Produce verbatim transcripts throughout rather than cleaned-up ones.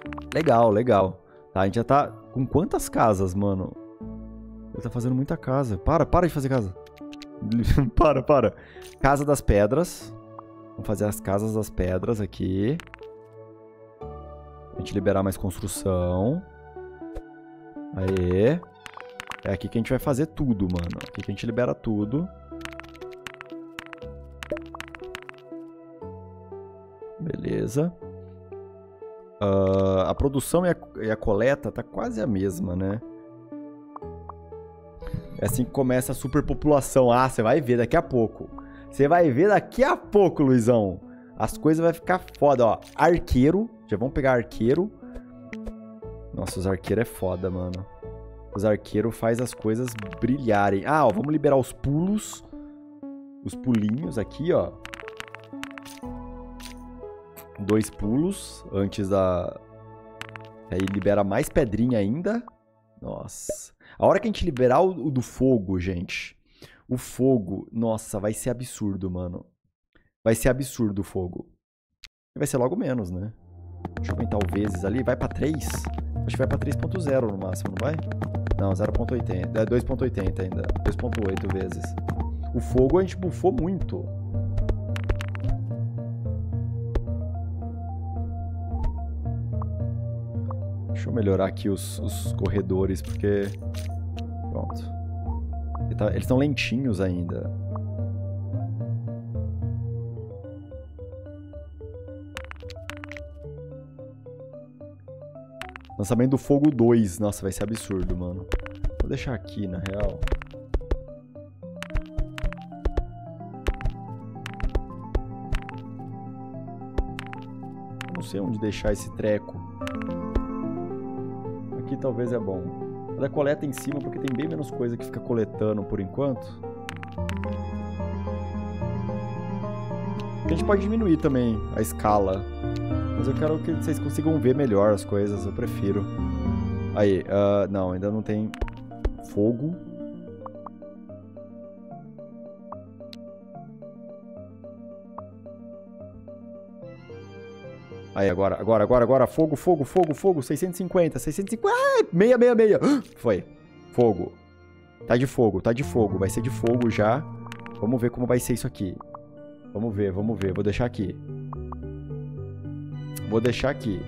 Legal, legal. Tá, a gente já tá com quantas casas, mano? Ele tá fazendo muita casa. Para, para de fazer casa. para, para. Casa das Pedras. Vamos fazer as casas das pedras aqui. A gente liberar mais construção. Aê. É aqui que a gente vai fazer tudo, mano. Aqui que a gente libera tudo. Beleza. Uh, a produção e a, e a coleta tá quase a mesma, né? É assim que começa a superpopulação. Ah, você vai ver daqui a pouco. Você vai ver daqui a pouco, Luizão. As coisas vão ficar foda, ó. Arqueiro. Já vamos pegar arqueiro. Nossa, os arqueiros é foda, mano. Os arqueiros faz as coisas brilharem. Ah, ó, vamos liberar os pulos. Os pulinhos aqui, ó. Dois pulos antes da... Aí libera mais pedrinha ainda. Nossa. A hora que a gente liberar o, o do fogo, gente. O fogo, nossa, vai ser absurdo, mano. Vai ser absurdo o fogo. Vai ser logo menos, né? Deixa eu aumentar o vezes ali. Vai pra três? Acho que vai pra três ponto zero no máximo, não vai? Não, zero ponto oitenta. É dois ponto oitenta ainda. dois ponto oito vezes. O fogo a gente bufou muito. Deixa eu melhorar aqui os, os corredores, porque... Pronto. Eles estão lentinhos ainda. Lançamento do Fogo dois. Nossa, vai ser absurdo, mano. Vou deixar aqui, na real. Eu não sei onde deixar esse treco. Aqui talvez é bom. Ela coleta em cima porque tem bem menos coisa que fica coletando por enquanto. A gente pode diminuir também a escala. Mas eu quero que vocês consigam ver melhor as coisas, eu prefiro. Aí, uh, não, ainda não tem fogo. Aí, agora, agora, agora, agora, fogo, fogo, fogo, fogo, seiscentos e cinquenta, seiscentos e cinquenta, ah, meia, meia, meia. Foi, fogo. Tá de fogo, tá de fogo, vai ser de fogo já. Vamos ver como vai ser isso aqui. Vamos ver, vamos ver, vou deixar aqui. Vou deixar aqui.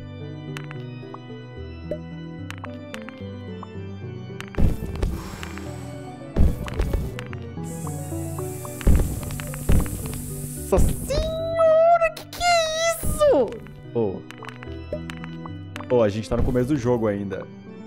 Nossa senhora, que que é isso? Oh. Oh, a gente tá no começo do jogo ainda.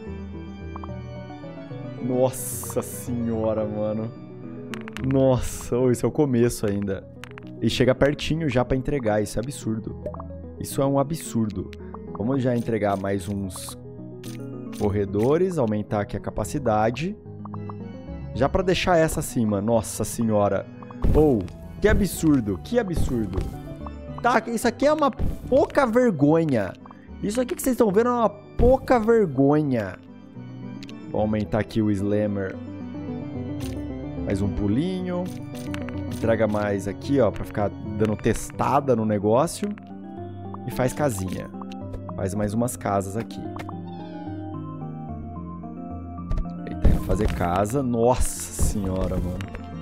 Nossa senhora, mano. Nossa, oh, esse é o começo ainda. E chega pertinho já pra entregar, isso é absurdo. Isso é um absurdo. Vamos já entregar mais uns corredores, aumentar aqui a capacidade. Já pra deixar essa acima, nossa senhora. Oh, que absurdo, que absurdo. Tá, isso aqui é uma pouca vergonha. Isso aqui que vocês estão vendo é uma pouca vergonha. Vou aumentar aqui o Slammer. Mais um pulinho. Entrega mais aqui, ó, pra ficar dando testada no negócio. E faz casinha. Faz mais umas casas aqui. Eita, fazer casa. Nossa senhora, mano.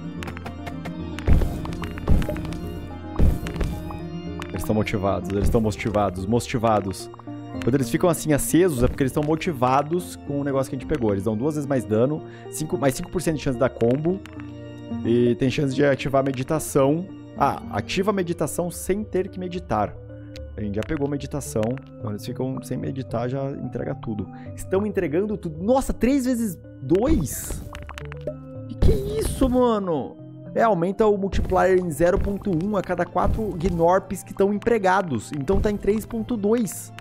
Eles estão motivados, eles estão motivados, motivados. Quando eles ficam assim acesos é porque eles estão motivados com o negócio que a gente pegou. Eles dão duas vezes mais dano, cinco, mais cinco por cento de chance de dar combo. E tem chance de ativar meditação. Ah, ativa a meditação sem ter que meditar. A gente já pegou meditação. Então eles ficam sem meditar, já entrega tudo. Estão entregando tudo. Nossa, três vezes dois? Que que é isso, mano? É, aumenta o multiplier em zero ponto um a cada quatro Gnorps que estão empregados. Então tá em três ponto dois.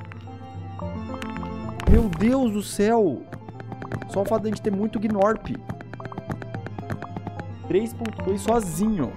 Meu Deus do céu. Só o fato de a gente ter muito Gnorp. três ponto dois sozinho.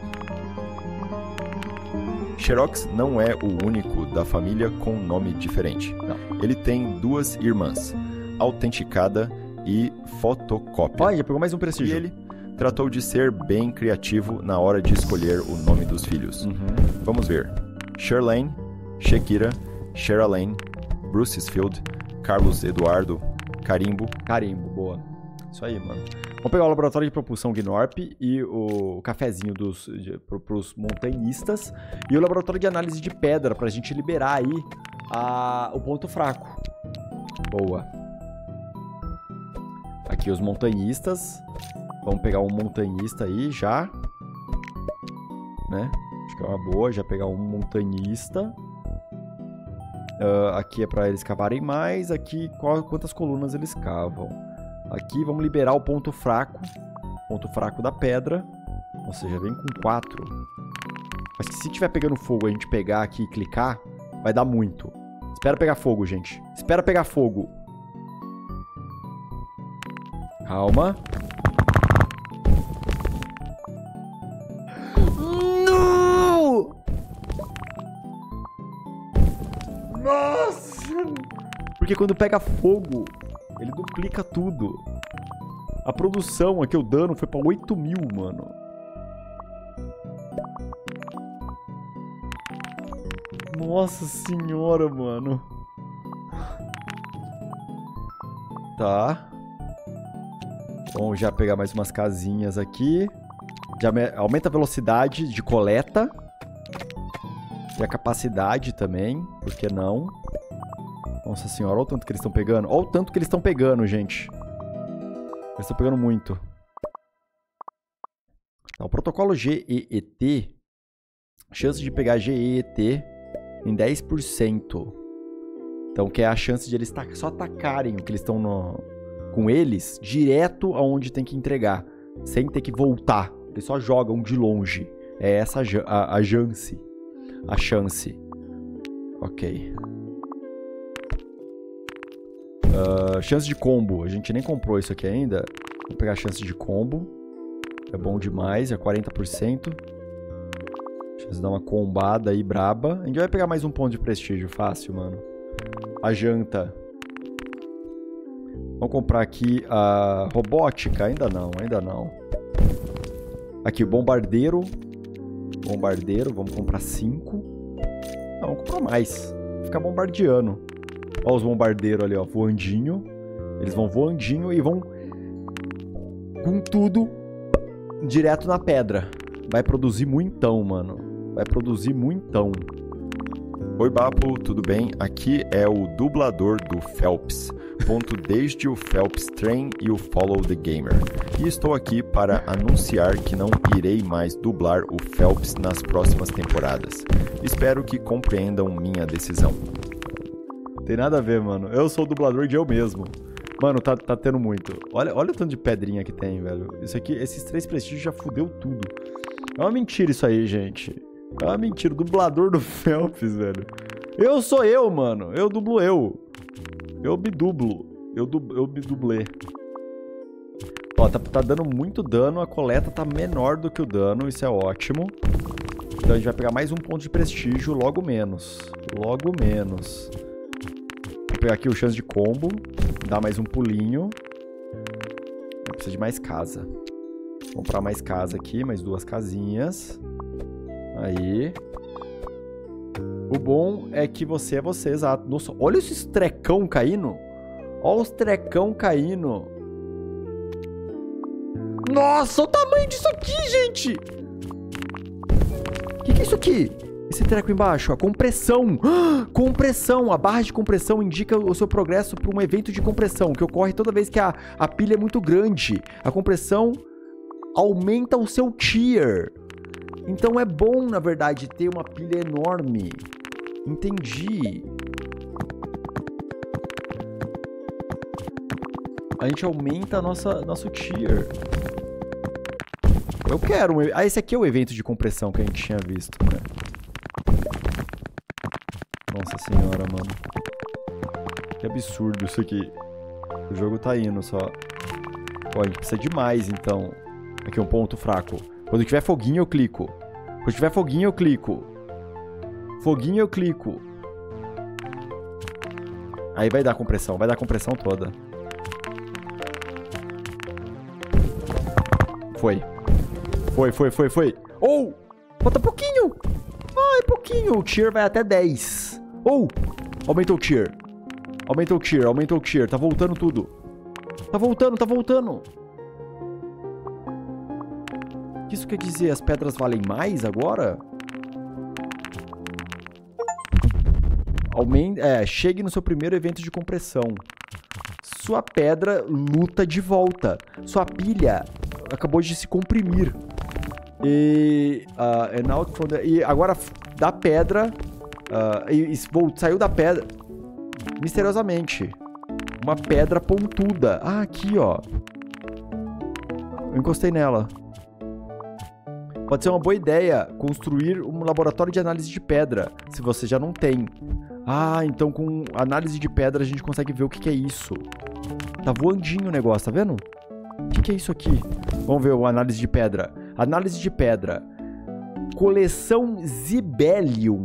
Xerox não é o único da família com nome diferente. Não. Ele tem duas irmãs, Autenticada e Fotocópia. Olha, já pegou mais um prestígio. E ele tratou de ser bem criativo na hora de escolher o nome dos filhos. Uhum. Vamos ver. Sherlane, Shekira, Sheralane, Brucesfield, Carlos Eduardo, Carimbo. Carimbo, boa. Isso aí, mano. Vamos pegar o laboratório de propulsão Gnorp e o cafezinho dos, de, pro, pros montanhistas e o laboratório de análise de pedra pra gente liberar aí a, o ponto fraco. Boa. Aqui os montanhistas. Vamos pegar um montanhista aí já. Né? Acho que é uma boa já pegar um montanhista. Uh, aqui é pra eles cavarem mais. Aqui qual, quantas colunas eles cavam. Aqui vamos liberar o ponto fraco. Ponto fraco da pedra. Ou seja, vem com quatro. Mas que se tiver pegando fogo, a gente pegar aqui e clicar, vai dar muito. Espera pegar fogo, gente. Espera pegar fogo. Calma. Não! Nossa! Porque quando pega fogo, ele duplica tudo. A produção aqui, o dano foi pra oito mil, mano. Nossa senhora, mano. Tá. Vamos já pegar mais umas casinhas aqui. Já aumenta a velocidade de coleta. E a capacidade também. Por que não? Nossa senhora, olha o tanto que eles estão pegando. Olha o tanto que eles estão pegando, gente. Eles estão pegando muito. Tá, o protocolo G E E T. Chance de pegar G E E T em dez por cento. Então, que é a chance de eles só atacarem o que eles estão no... com eles direto aonde tem que entregar. Sem ter que voltar. Eles só jogam de longe. É essa a, a chance. A chance. Ok. Uh, chance de combo. A gente nem comprou isso aqui ainda. Vou pegar a chance de combo. É bom demais. É quarenta por cento. Chance de dar uma combada aí braba. A gente vai pegar mais um ponto de prestígio. Fácil, mano. A janta. Vamos comprar aqui a robótica. Ainda não, ainda não. Aqui o bombardeiro. Bombardeiro. Vamos comprar cinco. Não, vamos comprar mais. Vou ficar bombardeando. Olha os bombardeiros ali, ó, voandinho. Eles vão voandinho e vão com tudo direto na pedra. Vai produzir muitão, mano. Vai produzir muitão. Oi, Bapo, tudo bem? Aqui é o dublador do Phelps. Ponto desde o Phelps Train e o Follow the Gamer. E estou aqui para anunciar que não irei mais dublar o Phelps nas próximas temporadas. Espero que compreendam minha decisão. Tem nada a ver, mano. Eu sou o dublador de eu mesmo. Mano, tá, tá tendo muito. Olha, olha o tanto de pedrinha que tem, velho. Isso aqui, esses três prestígios já fudeu tudo. É uma mentira isso aí, gente. É uma mentira. O dublador do Phelps, velho. Eu sou eu, mano. Eu dublo eu. Eu me dublo. Eu, du eu me dublê. Ó, tá, tá dando muito dano. A coleta tá menor do que o dano. Isso é ótimo. Então a gente vai pegar mais um ponto de prestígio. Logo menos. Logo menos. Vou pegar aqui o chance de combo. Dar mais um pulinho. Precisa de mais casa. Vou comprar mais casa aqui. Mais duas casinhas. Aí. O bom é que você é você, exato. Nossa, olha esses trecão caindo. Olha os trecão caindo. Nossa, olha o tamanho disso aqui, gente. O que, que é isso aqui? Esse treco embaixo, a compressão. Compressão. A barra de compressão indica o seu progresso para um evento de compressão, que ocorre toda vez que a, a pilha é muito grande. A compressão aumenta o seu tier. Então é bom, na verdade, ter uma pilha enorme. Entendi. A gente aumenta a nossa, nosso tier. Eu quero um... Ah, esse aqui é o evento de compressão que a gente tinha visto, né? Nossa senhora, mano. Que absurdo isso aqui. O jogo tá indo só. Ó, a gente precisa de mais, então. Aqui, um ponto fraco. Quando tiver foguinho, eu clico. Quando tiver foguinho, eu clico. Foguinho, eu clico. Aí vai dar compressão. Vai dar compressão toda. Foi. Foi, foi, foi, foi. Ou! Oh, falta pouquinho. Ai, pouquinho. O tier vai até dez. Ou! Oh, aumentou o tier. Aumentou o tier, aumentou o tier. Tá voltando tudo. Tá voltando, tá voltando. O que isso quer dizer? As pedras valem mais agora? Aumente, é, chegue no seu primeiro evento de compressão. Sua pedra luta de volta. Sua pilha acabou de se comprimir. E, uh, and out from the, e agora da pedra... Uh, e, e saiu da pedra... Misteriosamente. Uma pedra pontuda. Ah, aqui, ó. Eu encostei nela. Pode ser uma boa ideia construir um laboratório de análise de pedra, se você já não tem. Ah, então com análise de pedra a gente consegue ver o que, que é isso. Tá voandinho o negócio, tá vendo? O que, que é isso aqui? Vamos ver o análise de pedra. Análise de pedra. Coleção Zibelium.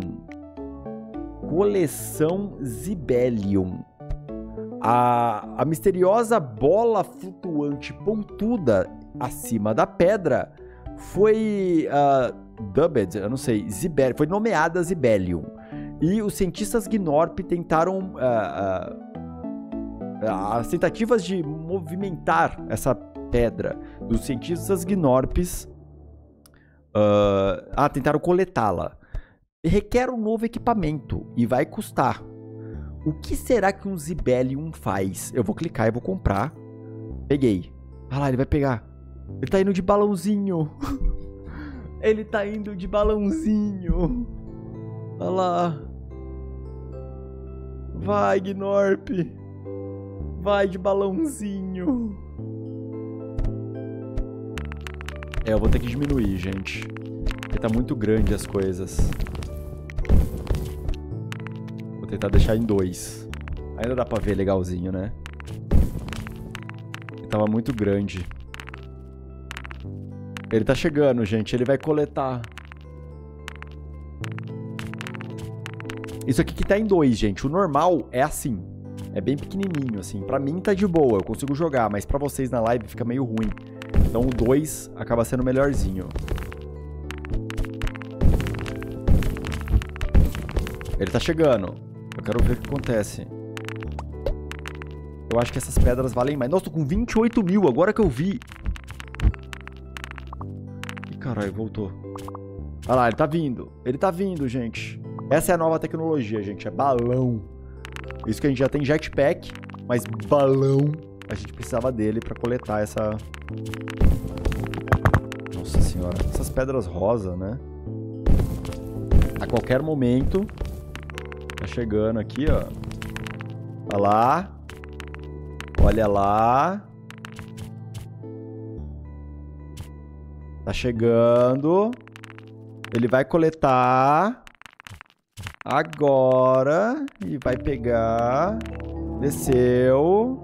Coleção Zibelium. A, a misteriosa bola flutuante pontuda acima da pedra foi uh, dubbed, eu não sei, Zibel, foi nomeada Zibelium. E os cientistas Gnorp tentaram... Uh, uh, as tentativas de movimentar essa pedra dos cientistas Gnorps... Uh, ah, tentaram coletá-la. Requer um novo equipamento e vai custar. O que será que um Zibelium faz? Eu vou clicar e vou comprar. Peguei. Ah lá, ele vai pegar. Ele tá indo de balãozinho. Ele tá indo de balãozinho. Olha lá. Vai, Gnorp. Vai de balãozinho. É, eu vou ter que diminuir, gente. Porque tá muito grande as coisas. Vou tentar deixar em dois. Ainda dá pra ver legalzinho, né? Ele tava muito grande. Ele tá chegando, gente. Ele vai coletar. Isso aqui que tá em dois, gente. O normal é assim. É bem pequenininho, assim. Pra mim tá de boa. Eu consigo jogar. Mas pra vocês na live fica meio ruim. Então o dois acaba sendo melhorzinho. Ele tá chegando. Eu quero ver o que acontece. Eu acho que essas pedras valem mais. Nossa, tô com vinte e oito mil. Agora que eu vi. Ih, caralho, voltou. Olha lá, ele tá vindo. Ele tá vindo, gente. Essa é a nova tecnologia, gente. É balão. Isso que a gente já tem jetpack. Mas balão... A gente precisava dele pra coletar essa... Nossa senhora. Essas pedras rosa, né? A qualquer momento... Tá chegando aqui, ó. Olha lá. Olha lá. Tá chegando. Ele vai coletar. Agora. E vai pegar. Desceu.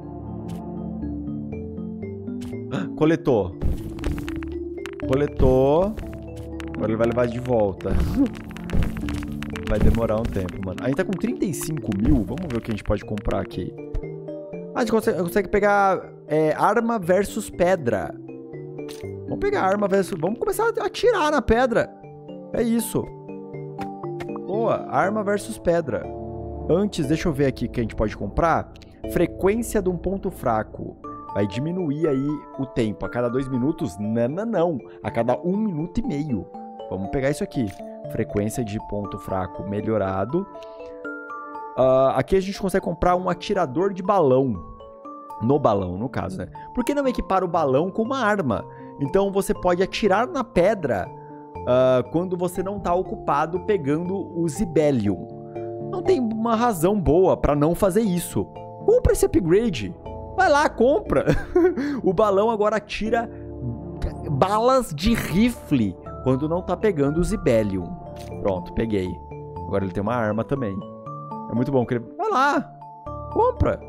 Coletou. Coletou. Agora ele vai levar de volta. Vai demorar um tempo, mano. A gente tá com trinta e cinco mil. Vamos ver o que a gente pode comprar aqui. Ah, a gente consegue, consegue pegar é, arma versus pedra. Vamos pegar arma versus... Vamos começar a atirar na pedra. É isso. Boa. Arma versus pedra. Antes, deixa eu ver aqui o que a gente pode comprar. Frequência de um ponto fraco. Vai diminuir aí o tempo. A cada dois minutos? Não, não, não. A cada um minuto e meio. Vamos pegar isso aqui. Frequência de ponto fraco melhorado. Uh, aqui a gente consegue comprar um atirador de balão. No balão, no caso, né? Por que não equipar o balão com uma arma? Então você pode atirar na pedra uh, quando você não está ocupado pegando o Zibelium. Não tem uma razão boa para não fazer isso. Compra esse upgrade. Vai lá, compra. O balão agora atira balas de rifle quando não tá pegando o Zibelium. Pronto, peguei. Agora ele tem uma arma também. É muito bom que ele... Vai lá, compra.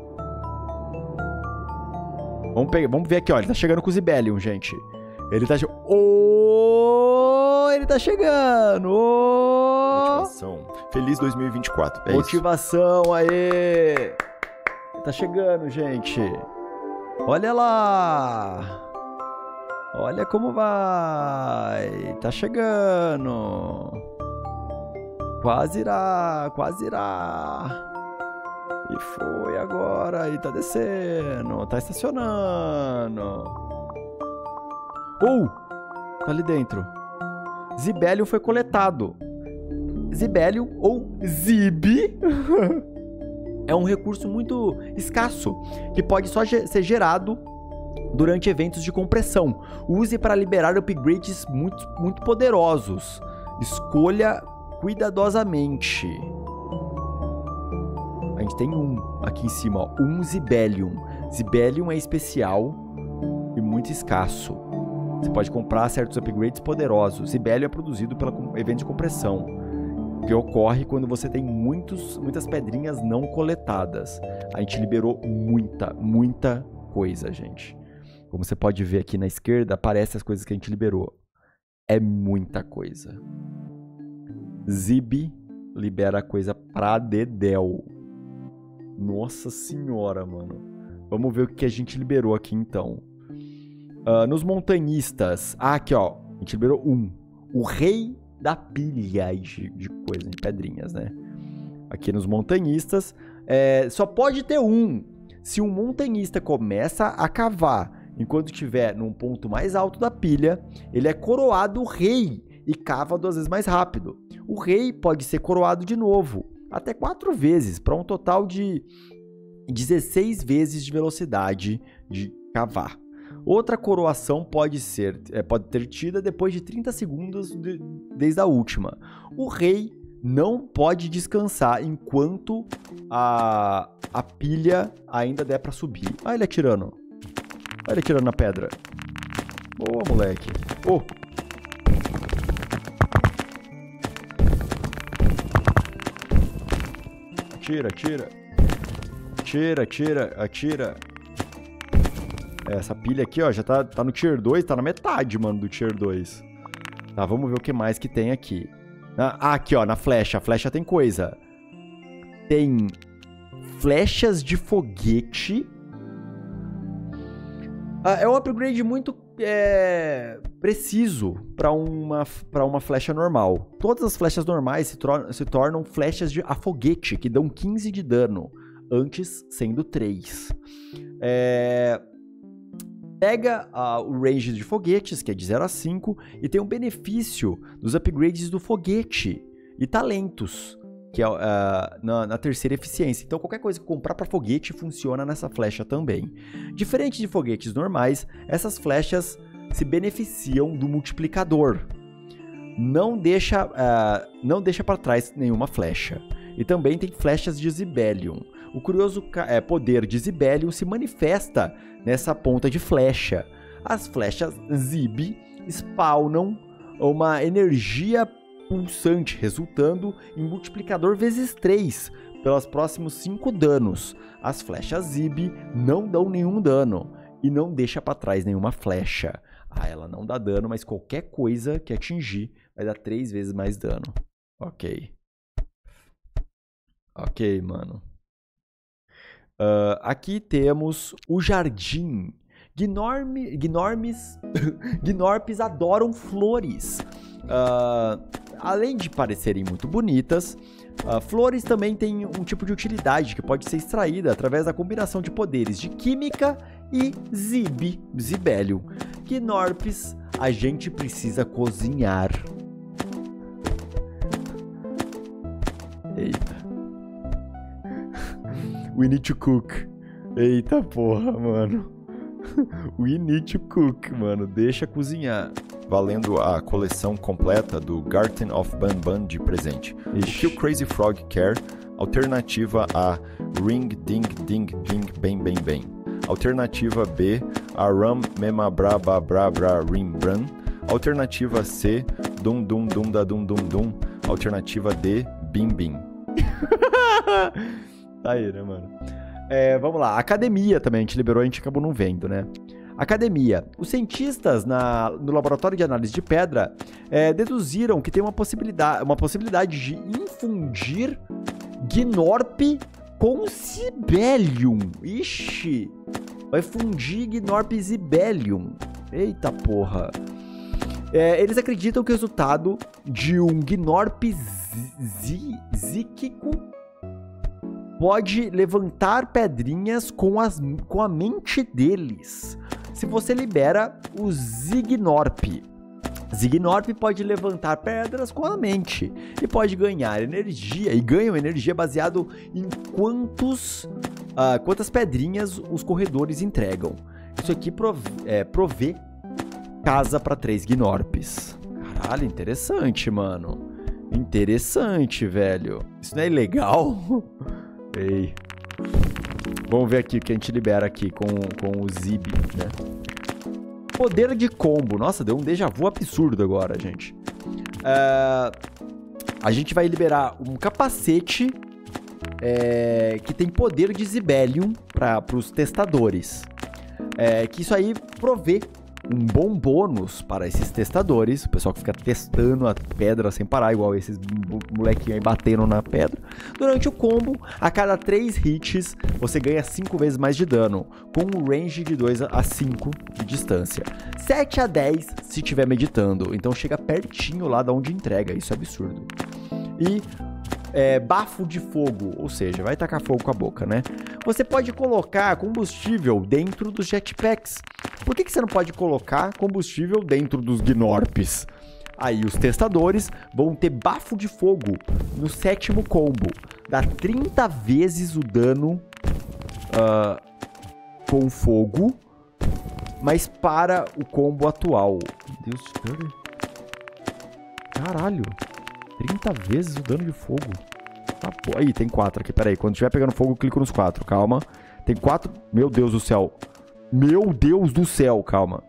Vamos, pegar, vamos ver aqui, ó. Ele tá chegando com o Zibelium, gente. Ele tá... Oh, ele tá chegando. Oh. Motivação. Feliz dois mil e vinte e quatro. É Motivação, isso. Aê. Ele tá chegando, gente. Olha lá. Olha como vai. Tá chegando. Quase irá. Quase irá. E foi agora. E tá descendo. Tá estacionando. Oh! Tá ali dentro. Zibelium foi coletado. Zibelium ou Zib é um recurso muito escasso que pode só ge- ser gerado durante eventos de compressão. Use para liberar upgrades muito, muito poderosos. Escolha cuidadosamente. A gente tem um aqui em cima, ó, um Zibelium. Zibelium é especial e muito escasso. Você pode comprar certos upgrades poderosos. Zibelium é produzido pelo evento de compressão, que ocorre quando você tem muitos, muitas pedrinhas não coletadas. A gente liberou muita, muita coisa, gente. Como você pode ver aqui na esquerda, aparecem as coisas que a gente liberou. É muita coisa. Zib libera coisa pra dedéu. Nossa senhora, mano. Vamos ver o que a gente liberou aqui, então. Uh, nos montanhistas. Ah, aqui, ó. A gente liberou um. O rei da pilha de, de coisa, de pedrinhas, né? Aqui nos montanhistas. É, só pode ter um. Se um montanhista começa a cavar enquanto estiver num ponto mais alto da pilha, ele é coroado rei e cava duas vezes mais rápido. O rei pode ser coroado de novo, até quatro vezes, para um total de dezesseis vezes de velocidade de cavar. Outra coroação pode ser, é, pode ter tida depois de trinta segundos de, desde a última. O rei não pode descansar enquanto a, a pilha ainda der para subir. Ah, ele atirando. Olha ele atirando na pedra. Boa, moleque. Oh. Atira, atira. Atira, atira, atira. Essa pilha aqui, ó, já tá, tá no tier dois, tá na metade, mano, do tier dois. Tá, vamos ver o que mais que tem aqui. Ah, aqui, ó, na flecha. A flecha tem coisa. Tem flechas de foguete. Ah, é um upgrade muito é, preciso para uma, pra uma flecha normal. Todas as flechas normais se, tor- se tornam flechas de a foguete, que dão quinze de dano, antes sendo três. É... Pega uh, o range de foguetes, que é de zero a cinco, e tem um benefício dos upgrades do foguete e talentos, que é uh, na, na terceira eficiência. Então qualquer coisa que comprar para foguete funciona nessa flecha também. Diferente de foguetes normais, essas flechas se beneficiam do multiplicador. Não deixa, uh, não deixa para trás nenhuma flecha. E também tem flechas de Zibelium. O curioso é, poder de Zibelium se manifesta nessa ponta de flecha. As flechas Zib spawnam uma energia pulsante, resultando em multiplicador vezes três pelos próximos cinco danos. As flechas Zib não dão nenhum dano e não deixa para trás nenhuma flecha. Ah, ela não dá dano, mas qualquer coisa que atingir vai dar três vezes mais dano. Ok. Ok, mano. Uh, aqui temos o jardim. Gnorme, gnormes, Gnorpes adoram flores. Uh, além de parecerem muito bonitas, uh, flores também têm um tipo de utilidade que pode ser extraída através da combinação de poderes de química e Zib, Zibelium. Gnorpes, a gente precisa cozinhar. Eita. We need to cook. Eita porra, mano. We need to cook, mano. Deixa cozinhar. Valendo a coleção completa do Garten of Banban de presente. Ixi. O que o Crazy Frog quer? Alternativa A, Ring Ding Ding Ding Bem Bem Bem. Alternativa B, Aram Mema Bra Bra Bra Bra Rim Bran. Alternativa C, Dum Dum Dum Da Dum Dum Dum. Alternativa D, Bim Bim. Tá aí, né, mano? É, vamos lá. Academia também, a gente liberou, a gente acabou não vendo, né? Academia. Os cientistas na, no laboratório de análise de pedra é, deduziram que tem uma possibilidade, uma possibilidade de infundir Gnorp com Zibelium. Ixi! Vai fundir Gnorp e Zibelium. Eita porra. É, eles acreditam que o resultado de um Gnorp zíquico pode levantar pedrinhas com, as, com a mente deles. Se você libera o Zignorp. Zignorp pode levantar pedras com a mente e pode ganhar energia, e ganham energia baseado em quantos, uh, quantas pedrinhas os corredores entregam. Isso aqui prove, é, provê casa para três Gnorps. Caralho, interessante, mano. Interessante, velho. Isso não é ilegal? Ei. Vamos ver aqui o que a gente libera aqui com, com o Zib, né? Poder de combo. Nossa, deu um déjà vu absurdo agora, gente. Uh, a gente vai liberar um capacete é, que tem poder de Zibelium para os testadores. É, que isso aí provê um bom bônus para esses testadores. O pessoal que fica testando a pedra sem parar, igual esses molequinhos aí batendo na pedra. Durante o combo, a cada três hits, você ganha cinco vezes mais de dano, com um range de dois a cinco de distância. sete a dez se estiver meditando, então chega pertinho lá da onde entrega, isso é absurdo. E é, bafo de fogo, ou seja, vai tacar fogo com a boca, né? Você pode colocar combustível dentro dos jetpacks. Por que, que você não pode colocar combustível dentro dos Gnorps? Aí os testadores vão ter bafo de fogo no sétimo combo. Dá trinta vezes o dano uh, com fogo, mas para o combo atual. Meu Deus do céu. Caralho. trinta vezes o dano de fogo. Ah, pô. Aí, tem quatro aqui. Pera aí. Quando estiver pegando fogo, eu clico nos quatro. Calma. Tem quatro. Meu Deus do céu. Meu Deus do céu. Calma.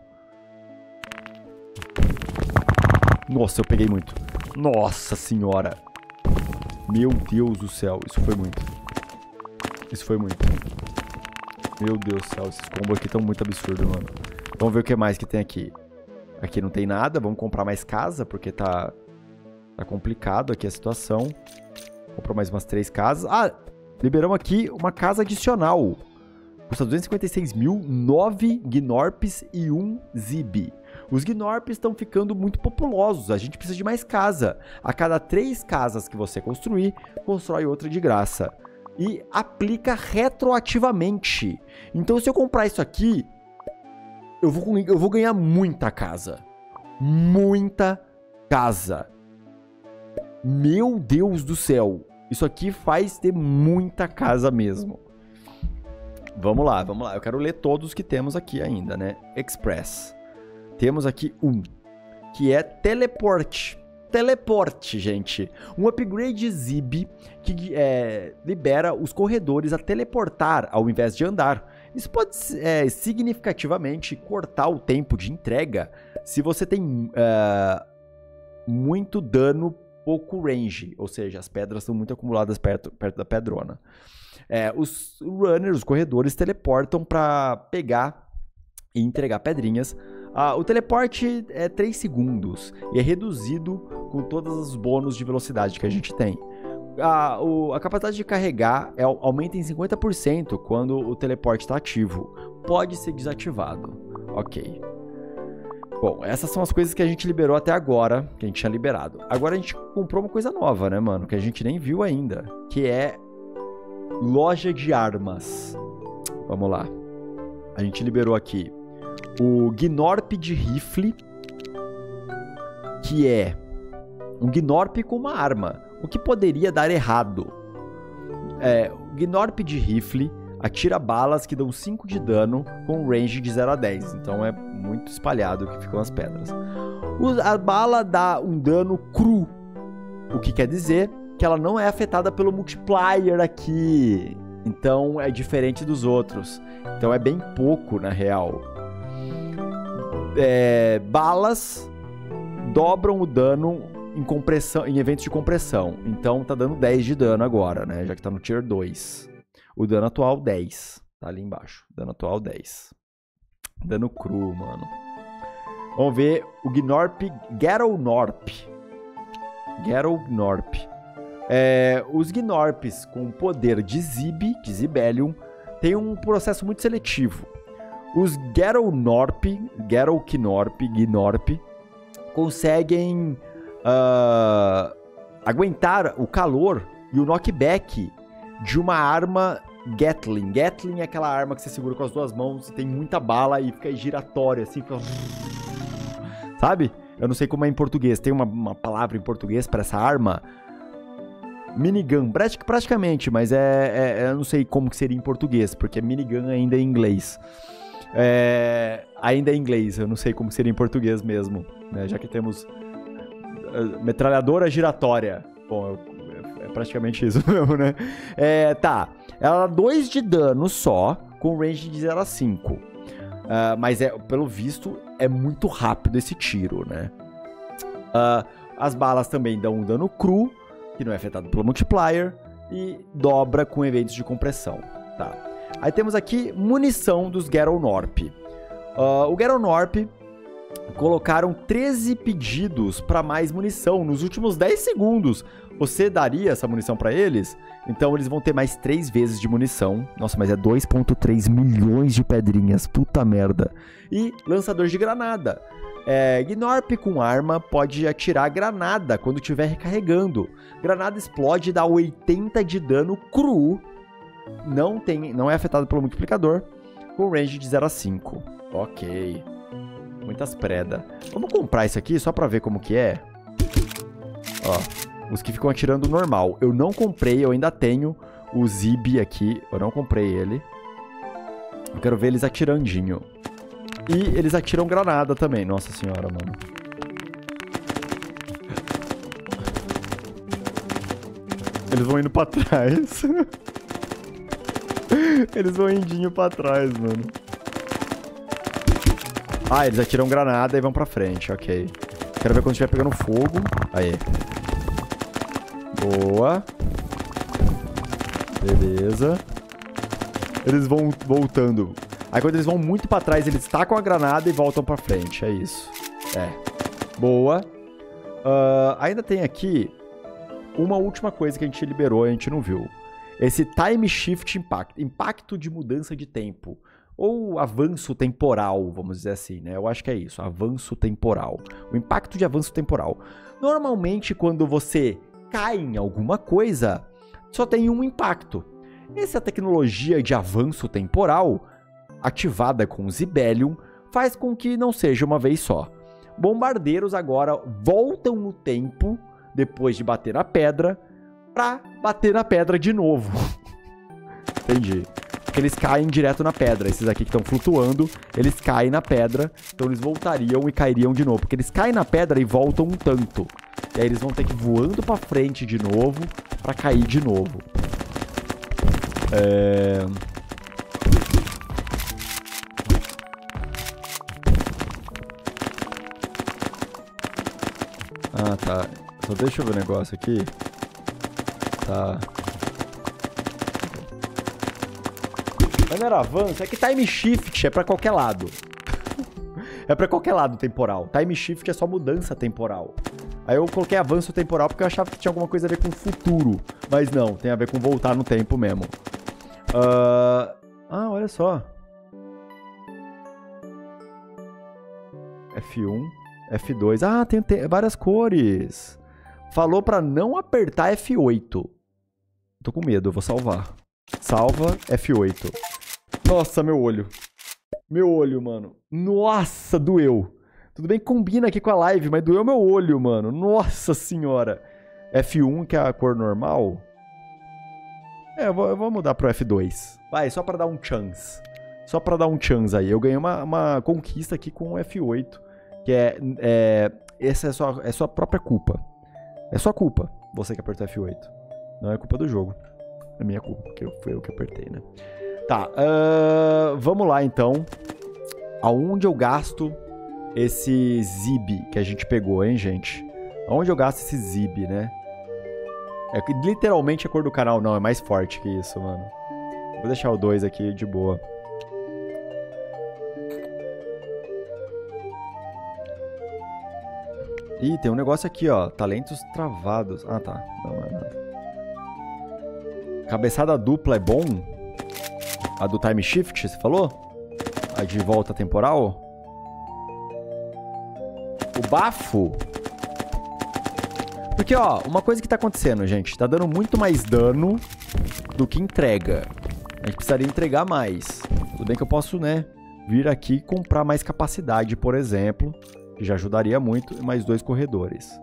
Nossa, eu peguei muito. Nossa senhora. Meu Deus do céu. Isso foi muito. Isso foi muito. Meu Deus do céu. Esses combos aqui estão muito absurdos, mano. Vamos ver o que mais que tem aqui. Aqui não tem nada. Vamos comprar mais casa, porque tá... Tá complicado aqui a situação. Comprou mais umas três casas. Ah, liberamos aqui uma casa adicional. Custa duzentos e cinquenta e seis mil, nove Gnorps e um Zib. Os Gnorps estão ficando muito populosos. A gente precisa de mais casa. A cada três casas que você construir, constrói outra de graça. E aplica retroativamente. Então, se eu comprar isso aqui, eu vou, eu vou ganhar muita casa. Muita casa. Meu Deus do céu. Isso aqui faz ter muita casa mesmo. Vamos lá, vamos lá. Eu quero ler todos que temos aqui ainda, né? Express. Temos aqui um, que é Teleporte. Teleporte, gente. Um upgrade Zib que é, libera os corredores a teleportar ao invés de andar. Isso pode é, significativamente cortar o tempo de entrega se você tem é, muito dano, pouco range, ou seja, as pedras estão muito acumuladas perto, perto da pedrona. É, os runners, os corredores, teleportam para pegar e entregar pedrinhas. Ah, o teleporte é três segundos e é reduzido com todos os bônus de velocidade que a gente tem. A, o, a capacidade de carregar é, aumenta em cinquenta por cento quando o teleporte está ativo. Pode ser desativado. Ok. Bom, essas são as coisas que a gente liberou até agora, que a gente tinha liberado. Agora a gente comprou uma coisa nova, né, mano? Que a gente nem viu ainda, que é loja de armas. Vamos lá. A gente liberou aqui o Gnorp de rifle, que é um Gnorp com uma arma, o que poderia dar errado. É, o Gnorp de rifle atira balas que dão cinco de dano com range de zero a dez, então é muito espalhado que ficam as pedras. A bala dá um dano cru, o que quer dizer que ela não é afetada pelo multiplier aqui, então é diferente dos outros, então é bem pouco na real. É, balas dobram o dano em, compressão, em eventos de compressão, então tá dando dez de dano agora, né, já que tá no tier dois. O dano atual, dez. Tá ali embaixo. Dano atual, dez. Dano cru, mano. Vamos ver o Gnorp. Geralnorp. Geralnorp. É, os Gnorps com poder de Zib, de Zibelium, tem um processo muito seletivo. Os Geralnorp, Geralknorp, Gnorp, conseguem uh, aguentar o calor e o knockback de uma arma Gatling. Gatling é aquela arma que você segura com as duas mãos e tem muita bala e fica giratória, assim, fica... Sabe? Eu não sei como é em português. Tem uma, uma palavra em português para essa arma? Minigun, praticamente, mas é, é, eu não sei como que seria em português, porque minigun ainda é em inglês. É, ainda é em inglês, eu não sei como seria em português mesmo, né? Já que temos uh, metralhadora giratória. Bom, é, é praticamente isso mesmo, né? É, tá, ela dá dois de dano só, com range de zero a cinco. Uh, mas, é, pelo visto, é muito rápido esse tiro, né? Uh, as balas também dão um dano cru, que não é afetado pelo multiplier, e dobra com eventos de compressão, tá? Aí temos aqui munição dos Ghetto-Norp. Uh, o Ghetto-Norp colocaram treze pedidos para mais munição nos últimos dez segundos. Você daria essa munição para eles? Então eles vão ter mais três vezes de munição. Nossa, mas é dois vírgula três milhões de pedrinhas, puta merda. E lançador de granada. É, Gnorp com arma pode atirar granada quando estiver recarregando. Granada explode e dá oitenta de dano cru. Não, tem, não é afetado pelo multiplicador. Com range de zero a cinco. Ok. Muitas preda. Vamos comprar isso aqui só pra ver como que é. Ó, os que ficam atirando normal. Eu não comprei, eu ainda tenho o Zib aqui. Eu não comprei ele. Eu quero ver eles atirandinho. E eles atiram granada também. Nossa senhora, mano. Eles vão indo pra trás. Eles vão indinho pra trás, mano. Ah, eles atiram granada e vão pra frente. Ok. Quero ver quando estiver pegando fogo. Aí. Boa. Beleza. Eles vão voltando. Aí quando eles vão muito pra trás, eles tacam a granada e voltam pra frente. É isso. É. Boa. Uh, ainda tem aqui uma última coisa que a gente liberou e a gente não viu. Esse Time Shift Impact. Impacto de mudança de tempo. Ou avanço temporal, vamos dizer assim, né? Eu acho que é isso. Avanço temporal. O impacto de avanço temporal. Normalmente, quando você cai em alguma coisa, só tem um impacto. Essa tecnologia de avanço temporal, ativada com o Zibelium, faz com que não seja uma vez só. Bombardeiros agora voltam no tempo, depois de bater na pedra, pra bater na pedra de novo. Entendi. Porque eles caem direto na pedra. Esses aqui que estão flutuando, eles caem na pedra, então eles voltariam e cairiam de novo. Porque eles caem na pedra e voltam um tanto. E aí eles vão ter que ir voando pra frente de novo, pra cair de novo. É... Ah, tá. Só deixa eu ver o negócio aqui. Tá. Mas não era avanço, é que Time Shift é pra qualquer lado. É pra qualquer lado temporal. Time Shift é só mudança temporal. Aí eu coloquei avanço temporal porque eu achava que tinha alguma coisa a ver com o futuro. Mas não, tem a ver com voltar no tempo mesmo. Uh... Ah, olha só. F um, F dois. Ah, tem, tem várias cores. Falou pra não apertar F oito. Tô com medo, eu vou salvar. Salva, F oito. Nossa, meu olho. Meu olho, mano. Nossa, doeu. Tudo bem que combina aqui com a live, mas doeu meu olho, mano. Nossa senhora. F um, que é a cor normal. É, eu vou, eu vou mudar pro F dois. Vai, só pra dar um chance. Só pra dar um chance aí. Eu ganhei uma, uma conquista aqui com o F oito. Que é... é essa é sua, é sua própria culpa. É sua culpa, você que apertou F oito. Não é culpa do jogo. É minha culpa, porque foi eu que apertei, né? Tá, uh, vamos lá então. Aonde eu gasto esse Zib que a gente pegou, hein, gente? Aonde eu gasto esse Zib, né? É que literalmente a cor do canal não, é mais forte que isso, mano. Vou deixar o dois aqui de boa. Ih, tem um negócio aqui, ó. Talentos travados. Ah, tá. Não, não é nada. Cabeçada dupla é bom? A do Time Shift, você falou? A de volta temporal? O bafo? Porque, ó, uma coisa que tá acontecendo, gente. Tá dando muito mais dano do que entrega. A gente precisaria entregar mais. Tudo bem que eu posso, né, vir aqui e comprar mais capacidade, por exemplo, que já ajudaria muito, e mais dois corredores.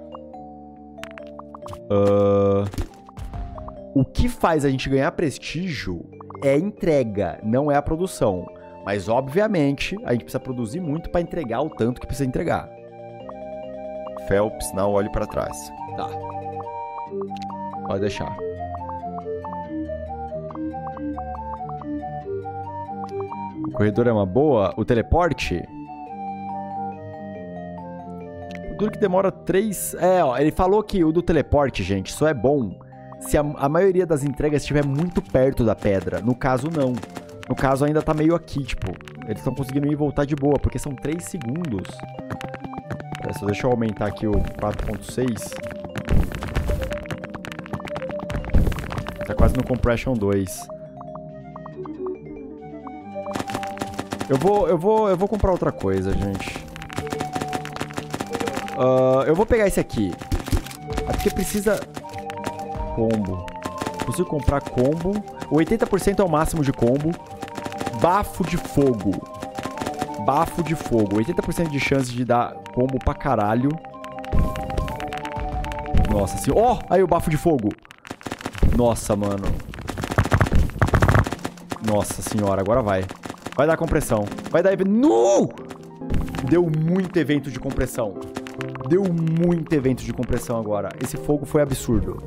Uh... O que faz a gente ganhar prestígio é entrega, não é a produção. Mas, obviamente, a gente precisa produzir muito para entregar o tanto que precisa entregar. Phelps, não olhe para trás. Tá. Pode deixar. O corredor é uma boa. O teleporte? O duro que demora três... É, ó, ele falou que o do teleporte, gente, só é bom se a, a maioria das entregas estiver muito perto da pedra. No caso, não. No caso, ainda tá meio aqui, tipo... Eles estão conseguindo ir e voltar de boa, porque são três segundos. É, só deixa eu aumentar aqui o quatro ponto seis. Tá quase no Compression dois. Eu vou, eu vou, eu vou comprar outra coisa, gente. Uh, eu vou pegar esse aqui. É porque precisa... Combo. Consigo comprar combo. O oitenta por cento é o máximo de combo. Bafo de fogo. Bafo de fogo. oitenta por cento de chance de dar combo pra caralho. Nossa senhora. Ó, oh, aí o bafo de fogo. Nossa, mano. Nossa senhora, agora vai. Vai dar compressão. Vai dar... No! Deu muito evento de compressão. Deu muito evento de compressão agora. Esse fogo foi absurdo.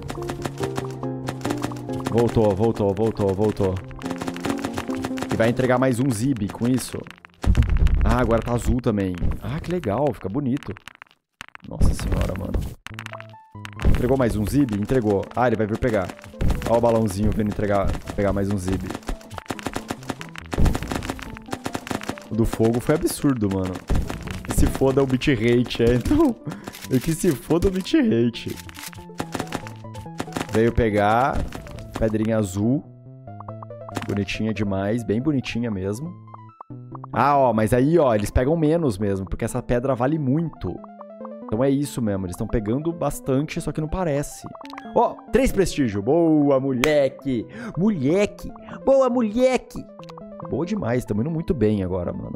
Voltou, voltou, voltou, voltou. E vai entregar mais um Zib com isso. Ah, agora tá azul também. Ah, que legal, fica bonito. Nossa senhora, mano. Entregou mais um Zib? Entregou. Ah, ele vai vir pegar. Olha o balãozinho vindo entregar, pegar mais um Zib. O do fogo foi absurdo, mano. Que se foda o bitrate, é. Então, que se foda o bitrate. Veio pegar... Pedrinha azul. Bonitinha demais. Bem bonitinha mesmo. Ah, ó. Mas aí, ó. Eles pegam menos mesmo. Porque essa pedra vale muito. Então é isso mesmo. Eles estão pegando bastante, só que não parece. Ó. Três prestígio. Boa, moleque. Moleque. Boa, moleque. Boa demais. Estamos indo muito bem agora, mano.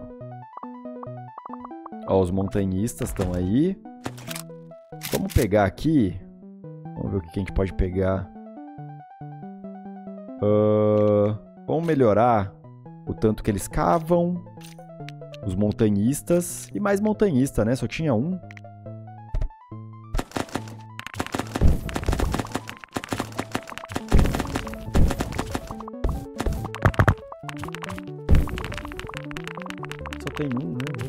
Ó. Os montanhistas estão aí. Vamos pegar aqui. Vamos ver o que a gente pode pegar. Uh, vamos melhorar o tanto que eles cavam. Os montanhistas. E mais montanhista, né? Só tinha um. Só tem um, né?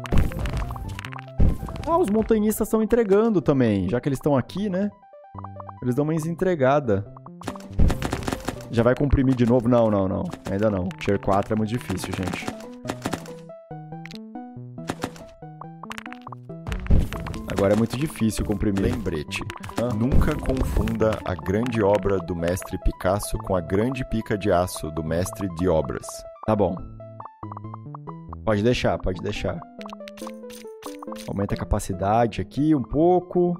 Ah, os montanhistas estão entregando também. Já que eles estão aqui, né? Eles dão uma entregada. Já vai comprimir de novo? Não, não, não. Ainda não. Tier quatro é muito difícil, gente. Agora é muito difícil comprimir. Lembrete. Ah. Nunca confunda a grande obra do mestre Picasso com a grande pica de aço do mestre de obras. Tá bom. Pode deixar, pode deixar. Aumenta a capacidade aqui um pouco.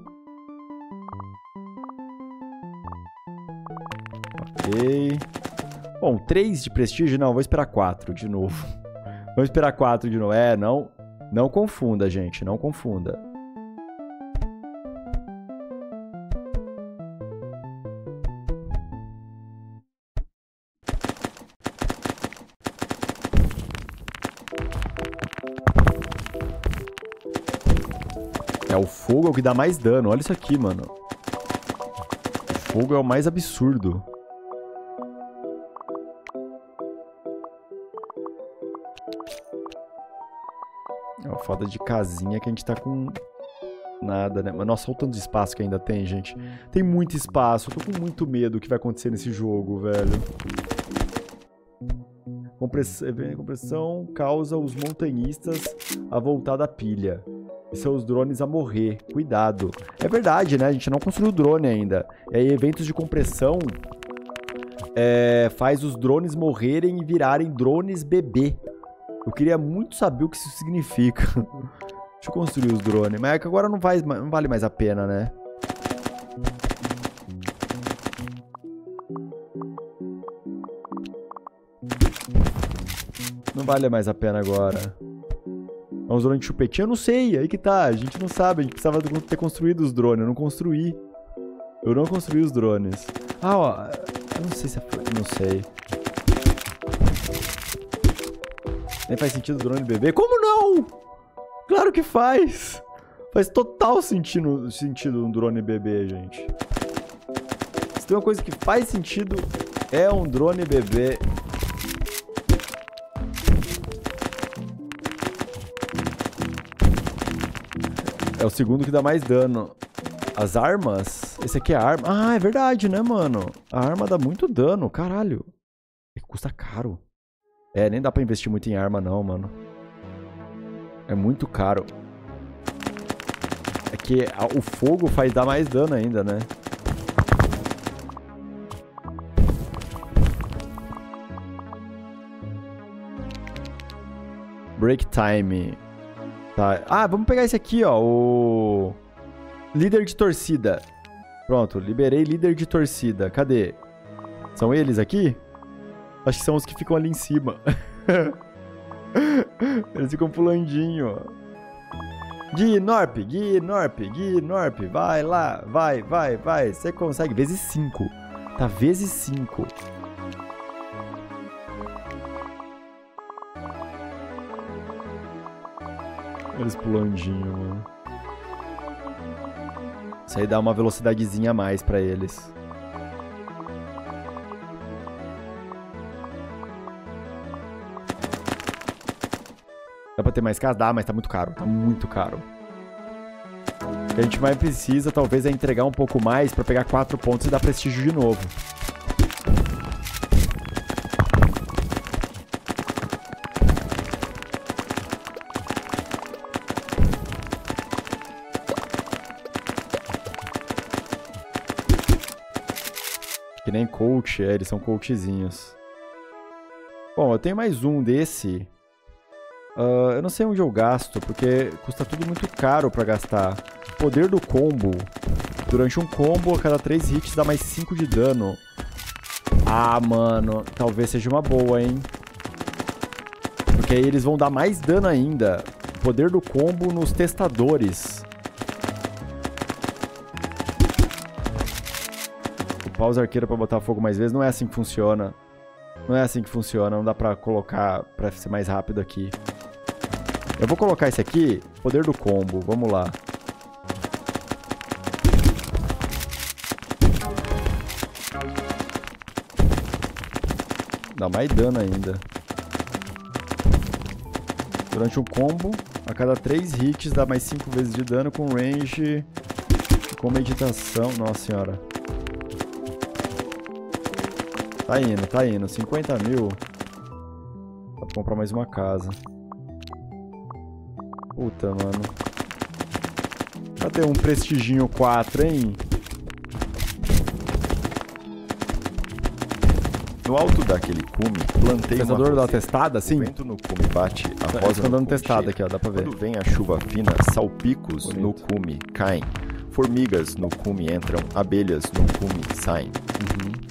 Ok. Bom, três de prestígio. Não, vou esperar quatro de novo. Vamos esperar quatro de novo. É, não, não confunda, gente. Não confunda. É, o fogo é o que dá mais dano. Olha isso aqui, mano. O fogo é o mais absurdo. É uma foda de casinha que a gente tá com nada, né? Mas nossa, olha o tanto de espaço que ainda tem, gente. Tem muito espaço. Eu tô com muito medo do que vai acontecer nesse jogo, velho. Compressão, compressão causa os montanhistas a voltar da pilha. E seus drones a morrer. Cuidado. É verdade, né? A gente não construiu o drone ainda. E aí, eventos de compressão é, faz os drones morrerem e virarem drones bebê. Eu queria muito saber o que isso significa. Deixa eu construir os drones. Mas é que agora não, faz, não vale mais a pena, né? Não vale mais a pena agora. É uns drones de chupetinho? Eu não sei, aí que tá. A gente não sabe, a gente precisava ter construído os drones. Eu não construí. Eu não construí os drones. Ah, ó. Eu não sei se é... Não sei. Nem faz sentido o drone bebê? Como não? Claro que faz. Faz total sentido, sentido um drone bebê, gente. Se tem uma coisa que faz sentido, é um drone bebê. É o segundo que dá mais dano. As armas... Esse aqui é a arma... Ah, é verdade, né, mano? A arma dá muito dano, caralho. Custa caro. É, nem dá pra investir muito em arma, não, mano. É muito caro. É que o fogo faz dar mais dano ainda, né? Break time. Tá. Ah, vamos pegar esse aqui, ó. O... Líder de torcida. Pronto, liberei líder de torcida. Cadê? São eles aqui? Acho que são os que ficam ali em cima. Eles ficam pulandinho. Gui, Norp, Gui, Norp, Gui, Norp. Vai lá, vai, vai, vai. Você consegue. Vezes cinco. Tá vezes cinco. Eles pulandinho, mano. Isso aí dá uma velocidadezinha a mais pra eles. Dá pra ter mais casa? Dá, mas tá muito caro. Tá muito caro. O que a gente mais precisa, talvez, é entregar um pouco mais pra pegar quatro pontos e dar prestígio de novo. Que nem coach, é, eles são coachzinhos. Bom, eu tenho mais um desse. Uh, eu não sei onde eu gasto, porque custa tudo muito caro pra gastar. Poder do combo. Durante um combo, a cada três hits dá mais cinco de dano. Ah, mano, talvez seja uma boa, hein? Porque aí eles vão dar mais dano ainda. Poder do combo nos testadores. Pausa arqueira pra botar fogo mais vezes. Não é assim que funciona. Não é assim que funciona. Não dá pra colocar pra ser mais rápido aqui. Eu vou colocar esse aqui. Poder do combo. Vamos lá. Dá mais dano ainda. Durante um combo, a cada três hits dá mais cinco vezes de dano com range. Com meditação. Nossa senhora. Tá indo, tá indo. cinquenta mil. Dá pra comprar mais uma casa. Puta, mano. Cadê um prestiginho quatro, hein? No alto daquele cume, plantei uma Pensador da testada, sim? O vento no cume bate, a rosa tá no dando cume testada cheira. aqui, ó, dá pra ver. Quando vem a chuva fina, salpicos Bonito. no cume caem. Formigas no cume entram, abelhas no cume saem. Uhum.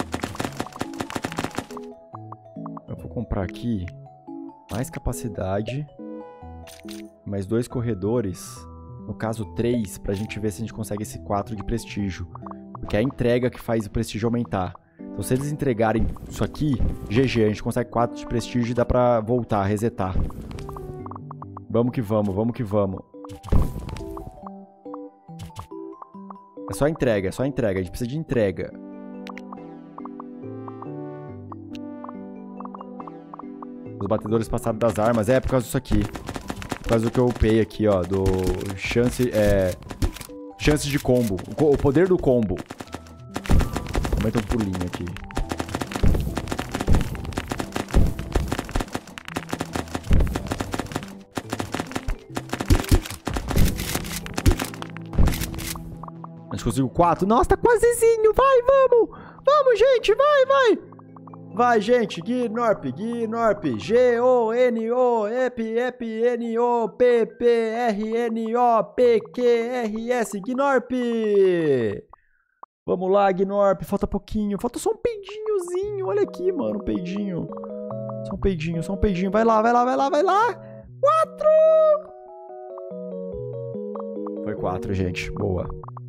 Eu vou comprar aqui mais capacidade, mais dois corredores, no caso três, pra gente ver se a gente consegue esse quatro de prestígio. Porque é a entrega que faz o prestígio aumentar. Então se eles entregarem isso aqui, G G, a gente consegue quatro de prestígio e dá pra voltar, resetar. Vamos que vamos, vamos que vamos. É só entrega, é só entrega, a gente precisa de entrega. Os batedores passaram das armas, é por causa disso aqui. Por causa do que eu upei aqui, ó, do chance, é... chances de combo, o poder do combo. Aumenta um pulinho aqui. A gente conseguiu quatro. Nossa, tá quasezinho. Vai, vamos. Vamos, gente. Vai, vai. Vai, gente. Gnorp, Gnorp. G O N O E P E P N O P P R N O P Q R S. Gnorp. Vamos lá, Gnorp. Falta pouquinho. Falta só um peidinhozinho. Olha aqui, mano. Um peidinho. Só um peidinho, só um peidinho. Vai lá, vai lá, vai lá, vai lá. Quatro! Foi quatro, gente. Boa.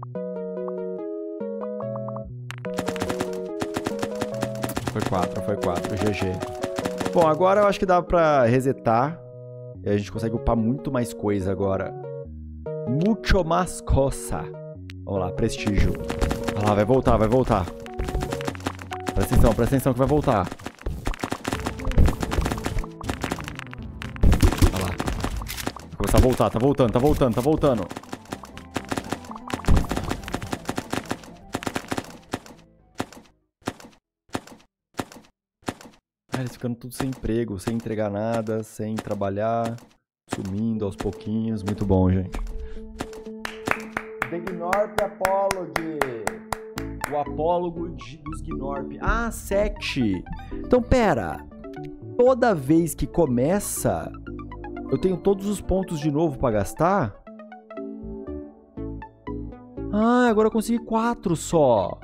Foi quatro, foi quatro. G G. Bom, agora eu acho que dá pra resetar. E a gente consegue upar muito mais coisa agora. Mucho más cosa. Vamos lá, prestígio. Olha lá, vai voltar, vai voltar. Presta atenção, presta atenção que vai voltar. Olha lá. Vai começar a voltar, tá voltando, tá voltando, tá voltando. Ah, eles ficando tudo sem emprego, sem entregar nada, sem trabalhar, sumindo aos pouquinhos. Muito bom, gente. The Gnorp Apology. O apólogo de, dos Gnorp. Ah, sete. Então, pera. Toda vez que começa, eu tenho todos os pontos de novo pra gastar? Ah, agora eu consegui quatro só.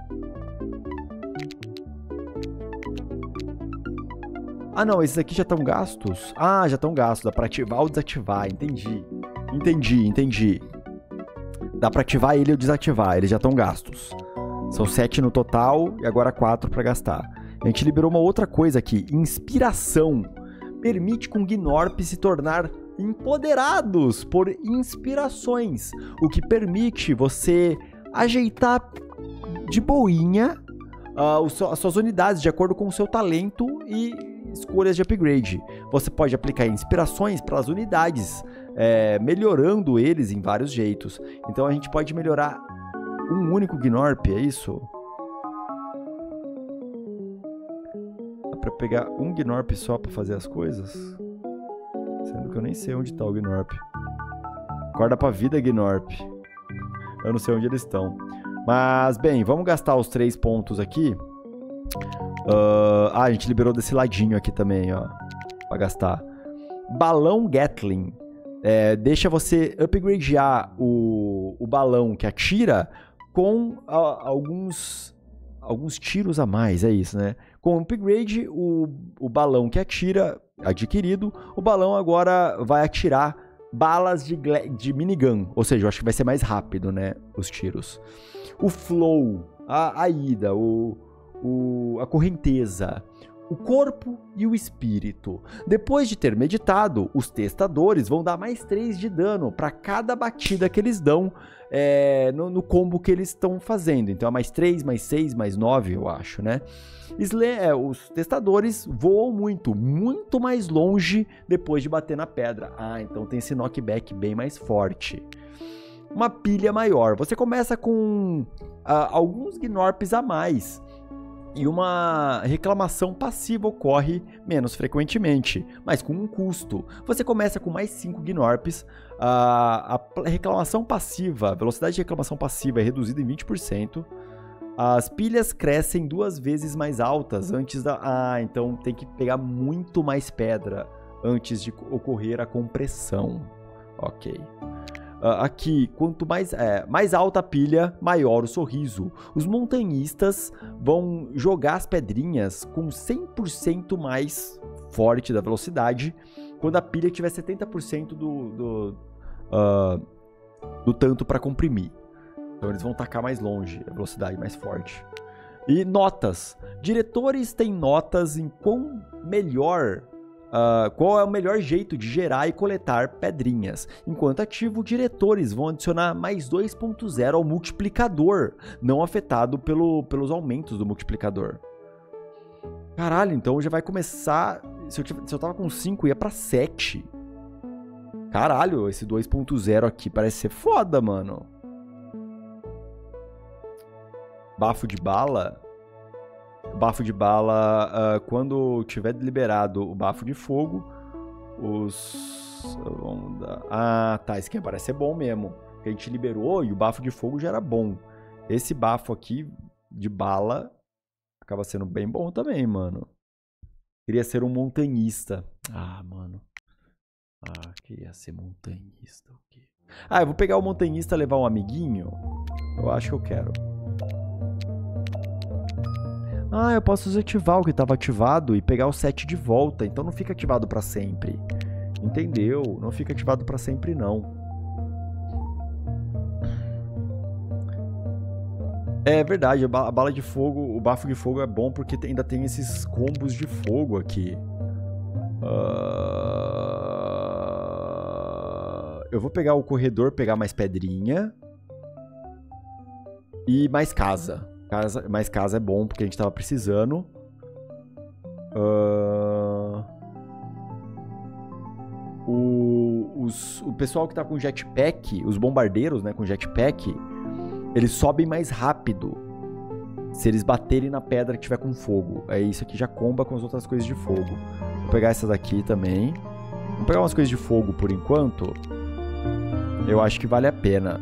Ah, não, esses aqui já estão gastos? Ah, já estão gastos. Dá pra ativar ou desativar. Entendi. Entendi, entendi. Dá pra ativar ele ou desativar. Eles já estão gastos. São sete no total e agora quatro pra gastar. A gente liberou uma outra coisa aqui. Inspiração. Permite com Gnorp se tornar empoderados por inspirações. O que permite você ajeitar de boinha uh, as suas unidades de acordo com o seu talento e escolhas de upgrade. Você pode aplicar inspirações para as unidades, é, melhorando eles em vários jeitos. Então a gente pode melhorar um único Gnorp, é isso? Dá para pegar um Gnorp só para fazer as coisas? Sendo que eu nem sei onde está o Gnorp. Acorda pra vida, Gnorp. Eu não sei onde eles estão. Mas, bem, vamos gastar os três pontos aqui. Uh, ah, a gente liberou desse ladinho aqui também, ó. Pra gastar. Balão Gatling. É, deixa você upgradear o, o balão que atira com a, alguns, alguns tiros a mais, é isso, né? Com o upgrade, o, o balão que atira, adquirido, o balão agora vai atirar balas de, de minigun. Ou seja, eu acho que vai ser mais rápido, né? Os tiros. O flow, a, a ida, o... O, a correnteza, o corpo e o espírito. Depois de ter meditado, os testadores vão dar mais três de dano para cada batida que eles dão é, no, no combo que eles estão fazendo. Então é mais três, mais seis, mais nove, eu acho, né? Isle é, os testadores voam muito, muito mais longe depois de bater na pedra. Ah, então tem esse knockback bem mais forte. Uma pilha maior. Você começa com uh, alguns Gnorps a mais. E uma reclamação passiva ocorre menos frequentemente, mas com um custo. Você começa com mais cinco Gnorps, a, a reclamação passiva, a velocidade de reclamação passiva é reduzida em vinte por cento. As pilhas crescem duas vezes mais altas antes da... Ah, então tem que pegar muito mais pedra antes de ocorrer a compressão. Ok. Uh, aqui, quanto mais, é, mais alta a pilha, maior o sorriso. Os montanhistas vão jogar as pedrinhas com cem por cento mais forte da velocidade quando a pilha tiver setenta por cento do, do, uh, do tanto para comprimir. Então eles vão tacar mais longe, a velocidade mais forte. E notas. Diretores têm notas em quão melhor... Uh, qual é o melhor jeito de gerar e coletar pedrinhas. Enquanto ativo, diretores vão adicionar mais dois ponto zero ao multiplicador, não afetado pelo, pelos aumentos do multiplicador. Caralho, então já vai começar... Se eu, se eu tava com cinco, ia pra sete. Caralho, esse dois ponto zero aqui parece ser foda, mano. Bafo de bala... Bafo de bala, uh, quando tiver liberado o bafo de fogo, os... Vamos dar... Ah, tá, esse aqui parece ser bom mesmo. Que a gente liberou e o bafo de fogo já era bom. Esse bafo aqui de bala acaba sendo bem bom também, mano. Queria ser um montanhista. Ah, mano. Ah, queria ser montanhista. Okay. Ah, eu vou pegar o montanhista e levar um amiguinho? Eu acho que eu quero. Ah, eu posso desativar o que estava ativado e pegar o set de volta. Então não fica ativado para sempre. Entendeu? Não fica ativado para sempre, não. É verdade, a bala de fogo, o bafo de fogo é bom porque ainda tem esses combos de fogo aqui. Uh... Eu vou pegar o corredor, pegar mais pedrinha. E mais casa. casa. Mais casa é bom porque a gente tava precisando. Uh... O, os, o pessoal que tá com jetpack, os bombardeiros, né, com jetpack, eles sobem mais rápido se eles baterem na pedra que tiver com fogo. Aí isso aqui já comba com as outras coisas de fogo. Vou pegar essas aqui também. Vou pegar umas coisas de fogo por enquanto. Eu acho que vale a pena.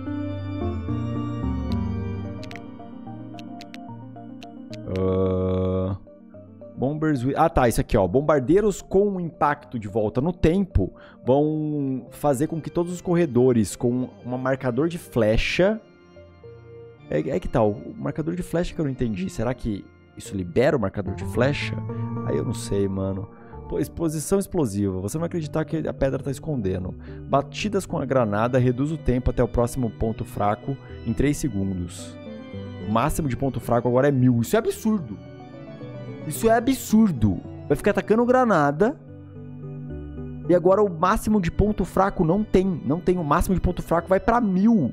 Uh... Bombers... Ah, tá. Isso aqui, ó. Bombardeiros com impacto de volta no tempo vão fazer com que todos os corredores com um marcador de flecha... É, é que tal? O marcador de flecha que eu não entendi. Será que isso libera o marcador de flecha? Aí eu não sei, mano. Pô, exposição explosiva. Você não vai acreditar que a pedra tá escondendo. Batidas com a granada reduz o tempo até o próximo ponto fraco em três segundos. O máximo de ponto fraco agora é mil. Isso é absurdo. Isso é absurdo. Vai ficar atacando granada. E agora o máximo de ponto fraco não tem. Não tem. O máximo de ponto fraco vai pra mil.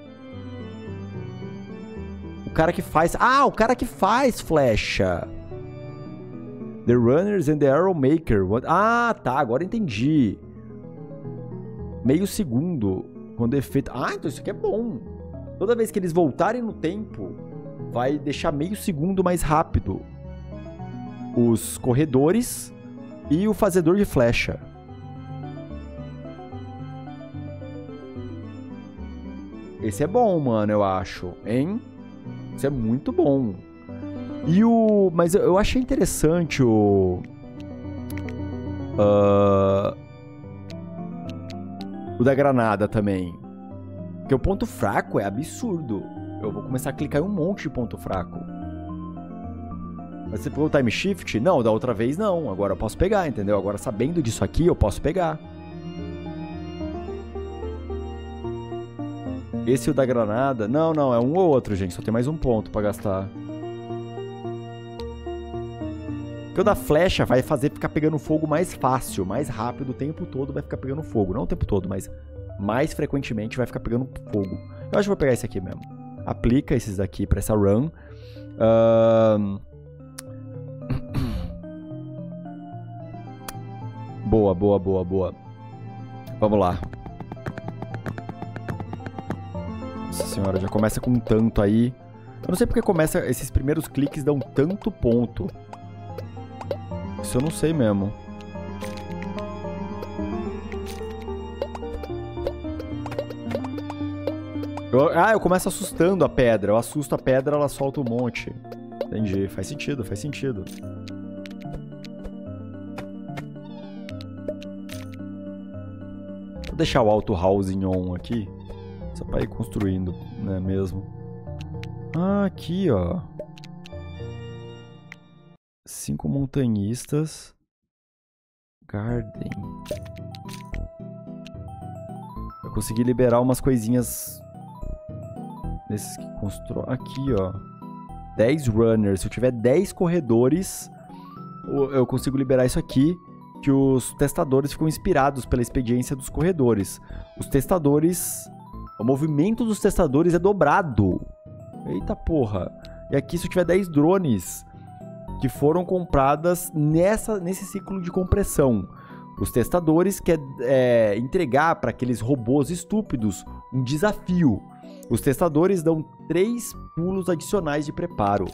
O cara que faz... Ah, o cara que faz flecha. The Runners and the Arrow Maker. What? Ah, tá. Agora entendi. Meio segundo. Quando efeito... Ah, então isso aqui é bom. Toda vez que eles voltarem no tempo, vai deixar meio segundo mais rápido os corredores e o fazedor de flecha. Esse é bom, mano, eu acho. Hein? Isso é muito bom. E o... Mas eu achei interessante o... Uh... O da granada também. Porque o ponto fraco é absurdo. Eu vou começar a clicar em um monte de ponto fraco. Mas você pegou o time shift? Não, da outra vez não. Agora eu posso pegar, entendeu? Agora sabendo disso aqui, eu posso pegar. Esse e o da granada... Não, não, é um ou outro, gente. Só tem mais um ponto pra gastar. Porque o da flecha vai fazer ficar pegando fogo mais fácil, mais rápido, o tempo todo vai ficar pegando fogo. Não o tempo todo, mas mais frequentemente vai ficar pegando fogo. Eu acho que vou pegar esse aqui mesmo. Aplica esses aqui pra essa run. Uh... Boa, boa, boa, boa. Vamos lá. Nossa senhora, já começa com um tanto aí. Eu não sei porque começa... Esses primeiros cliques dão tanto ponto. Isso eu não sei mesmo. Eu, ah, eu começo assustando a pedra. Eu assusto a pedra, ela solta um monte. Entendi. Faz sentido, faz sentido. Vou deixar o auto housing on aqui. Só pra ir construindo, né, mesmo. Ah, aqui, ó. Cinco montanhistas. Garden. Eu consegui liberar umas coisinhas. Desses que constroem. Aqui, ó. dez runners. Se eu tiver dez corredores, eu consigo liberar isso aqui. Que os testadores ficam inspirados pela experiência dos corredores. Os testadores... O movimento dos testadores é dobrado. Eita porra. E aqui se eu tiver dez drones que foram compradas nessa, nesse ciclo de compressão. Os testadores querem é, entregar para aqueles robôs estúpidos um desafio. Os testadores dão três pulos adicionais de preparo.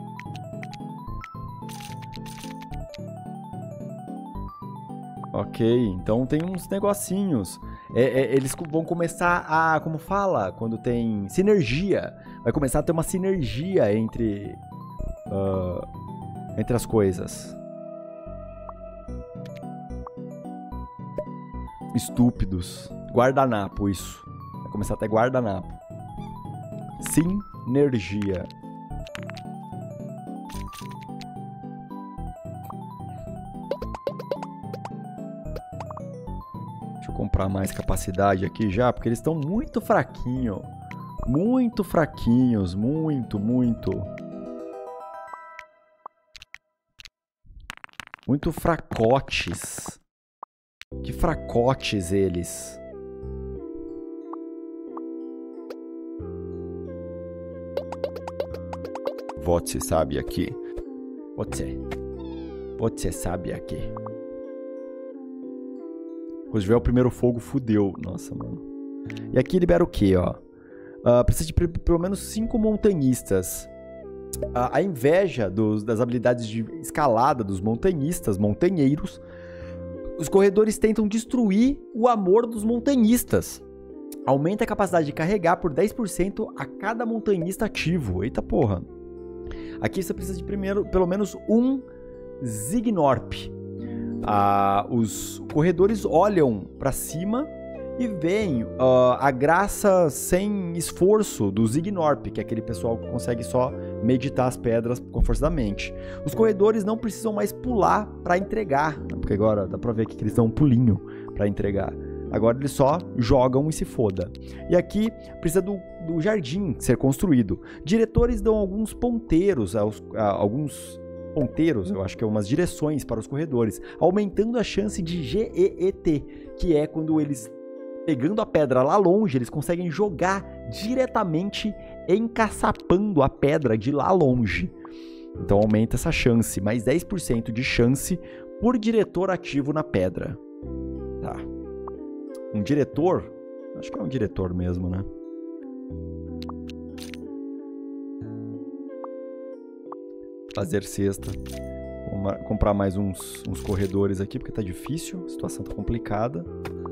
Ok, então tem uns negocinhos. É, é, eles vão começar a... Como fala? Quando tem sinergia. Vai começar a ter uma sinergia entre... Uh, entre as coisas. Estúpidos. Guardanapo, isso. Vai começar a ter guardanapo. Sinergia. Deixa eu comprar mais capacidade aqui já, porque eles estão muito fraquinhos. Muito fraquinhos, muito, muito. Muito fracotes. Que fracotes eles. Você sabe aqui. Você. Você sabe aqui. Quando tiver o primeiro fogo, fudeu. Nossa, mano. E aqui libera o quê, ó? Uh, precisa de pelo menos cinco montanhistas. Uh, a inveja dos, das habilidades de escalada dos montanhistas, montanheiros. Os corredores tentam destruir o amor dos montanhistas. Aumenta a capacidade de carregar por dez por cento a cada montanhista ativo. Eita porra. Aqui você precisa de primeiro, pelo menos um Zignorp. Ah, os corredores olham para cima e veem uh, a graça sem esforço do Zignorp, que é aquele pessoal que consegue só meditar as pedras com força da mente. Os corredores não precisam mais pular para entregar, porque agora dá para ver aqui que eles dão um pulinho para entregar. Agora eles só jogam e se foda. E aqui precisa do, do jardim ser construído. Diretores dão alguns ponteiros, aos, a, alguns ponteiros, eu acho que é umas direções para os corredores, aumentando a chance de G E E T, que é quando eles, pegando a pedra lá longe, eles conseguem jogar diretamente encaçapando a pedra de lá longe. Então aumenta essa chance, mais dez por cento de chance por diretor ativo na pedra. Tá. Um diretor? Acho que é um diretor mesmo, né? Fazer cesta. Vou comprar mais uns, uns corredores aqui, porque tá difícil. A situação tá complicada.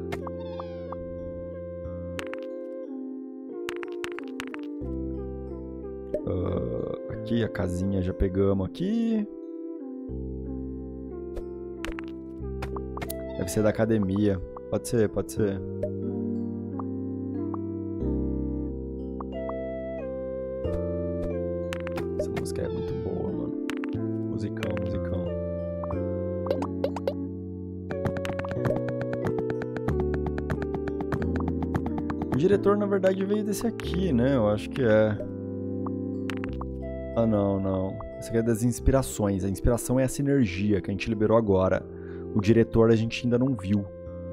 Uh, aqui, a casinha já pegamos aqui. Deve ser da academia. Pode ser, pode ser. Essa música é muito boa, mano. Musicão, musicão. O diretor, na verdade, veio desse aqui, né? Eu acho que é. Ah, não, não. Esse aqui é das inspirações. A inspiração é a sinergia que a gente liberou agora. O diretor a gente ainda não viu.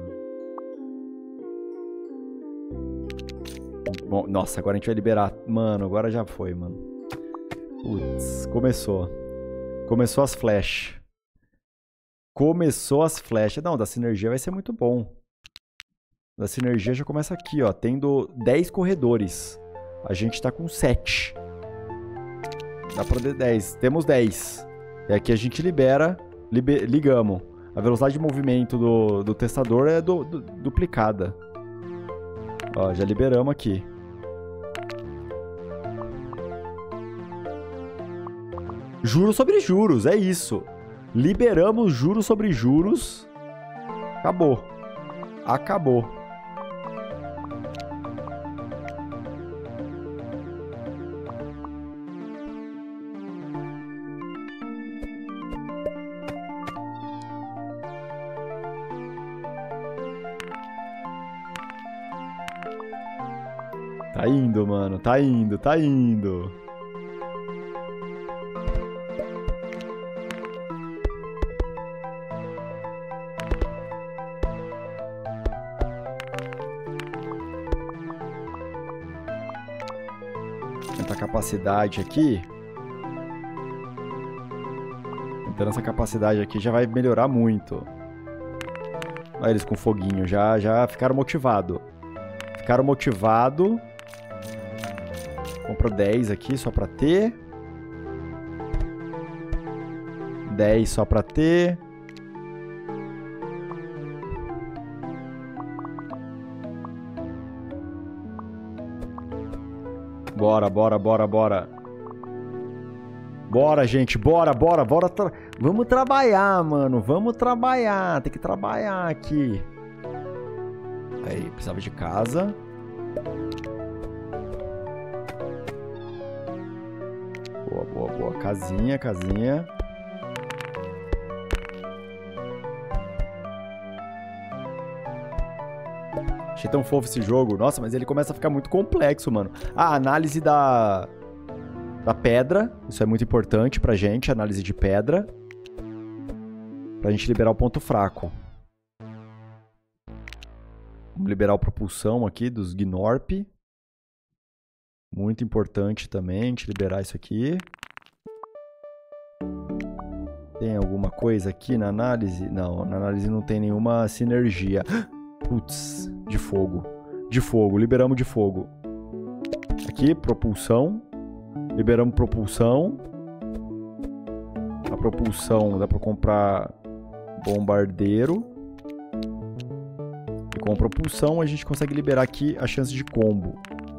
Bom, nossa, agora a gente vai liberar. Mano, agora já foi, mano. Putz, começou. Começou as flash. Começou as flash. Não, da sinergia vai ser muito bom. Da sinergia já começa aqui, ó. Tendo dez corredores. A gente tá com sete. Dá pra ter dez. Temos dez. E aqui a gente libera. Liber, ligamos. A velocidade de movimento do, do testador é du, du, duplicada. Ó, já liberamos aqui. Juros sobre juros, é isso. Liberamos juros sobre juros. Acabou. Acabou. Tá indo, mano. Tá indo, tá indo. Aumentar a capacidade aqui. Aumentando essa capacidade aqui já vai melhorar muito. Olha eles com foguinho. Já, já ficaram motivados. Ficaram motivados. Compro dez aqui só pra ter. dez só pra ter. Bora, bora, bora, bora. Bora, gente, bora, bora, bora. Tra... Vamos trabalhar, mano. Vamos trabalhar. Tem que trabalhar aqui. Aí, precisava de casa. Boa, boa, boa. Casinha, casinha. Achei tão fofo esse jogo. Nossa, mas ele começa a ficar muito complexo, mano. Ah, análise da... Da pedra. Isso é muito importante pra gente, análise de pedra. Pra gente liberar o ponto fraco. Vamos liberar a propulsão aqui dos Gnorp. Muito importante também a gente liberar isso aqui. Tem alguma coisa aqui na análise? Não, na análise não tem nenhuma sinergia. Putz, de fogo. De fogo, liberamos de fogo. Aqui, propulsão. Liberamos propulsão. A propulsão dá pra comprar bombardeiro. E com propulsão a gente consegue liberar aqui a chance de combo.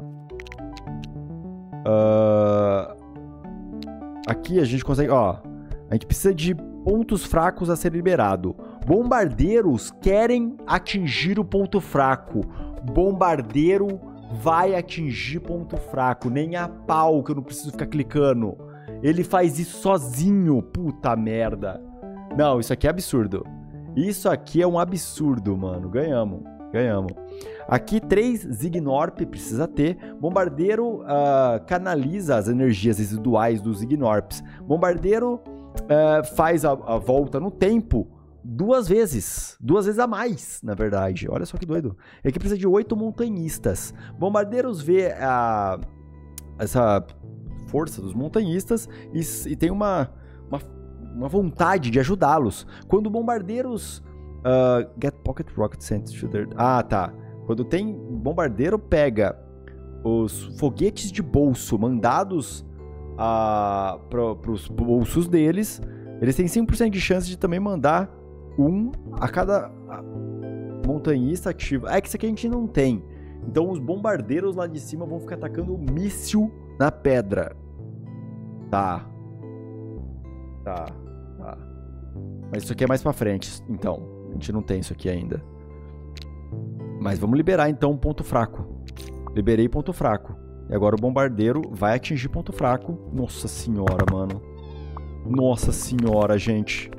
Uh... Aqui a gente consegue... Ó, a gente precisa de pontos fracos a ser liberado. Bombardeiros querem atingir o ponto fraco. Bombardeiro vai atingir ponto fraco. Nem a pau que eu não preciso ficar clicando. Ele faz isso sozinho. Puta merda. Não, isso aqui é absurdo. Isso aqui é um absurdo, mano. Ganhamos. Ganhamos. Aqui, três Zignorp precisa ter. Bombardeiro uh, canaliza as energias residuais dos Zignorps. Bombardeiro uh, faz a, a volta no tempo duas vezes. Duas vezes a mais, na verdade. Olha só que doido. Aqui precisa de oito montanhistas. Bombardeiros vê a, essa força dos montanhistas e, e tem uma, uma, uma vontade de ajudá-los. Quando bombardeiros... Uh, get pocket rocket sent to their... Ah, tá. Quando tem bombardeiro, pega os foguetes de bolso mandados uh, para os bolsos deles. Eles têm cinco por cento de chance de também mandar um a cada montanhista ativo. É que isso aqui a gente não tem. Então os bombardeiros lá de cima vão ficar atacando míssil na pedra. Tá. Tá. Tá. Mas isso aqui é mais pra frente, então. A gente não tem isso aqui ainda. Mas vamos liberar então um ponto fraco. Liberei ponto fraco. E agora o bombardeiro vai atingir ponto fraco. Nossa senhora, mano. Nossa senhora, gente.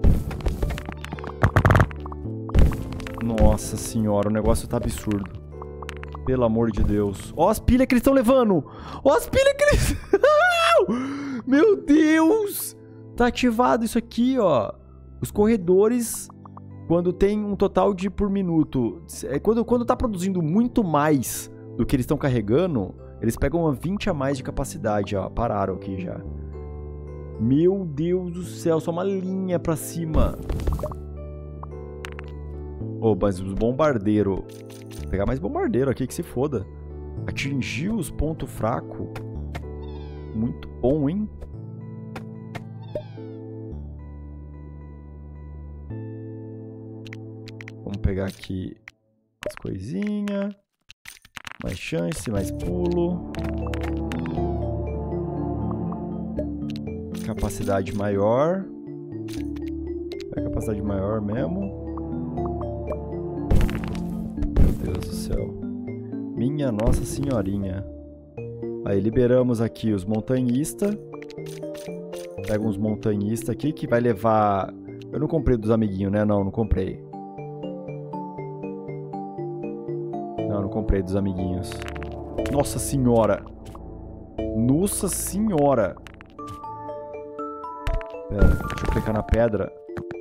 Nossa senhora, o negócio tá absurdo. Pelo amor de Deus. Ó as pilhas que eles estão levando. Ó as pilhas que eles... Meu Deus. Tá ativado isso aqui, ó. Os corredores... Quando tem um total de por minuto... É quando, quando tá produzindo muito mais do que eles estão carregando, eles pegam uma vinte a mais de capacidade, ó. Pararam aqui já. Meu Deus do céu, só uma linha pra cima. Oh, mas os bombardeiros... Vou pegar mais bombardeiro aqui, que se foda. Atingir os pontos fracos. Muito bom, hein? Vamos pegar aqui as coisinhas. Mais chance, mais pulo. Capacidade maior. É a capacidade maior mesmo. Meu Deus do céu. Minha Nossa Senhorinha. Aí liberamos aqui os montanhistas. Pega uns montanhistas aqui que vai levar... Eu não comprei dos amiguinhos, né? Não, não comprei. Não, não comprei dos amiguinhos. Nossa senhora. Nossa senhora. Pera, deixa eu clicar na pedra.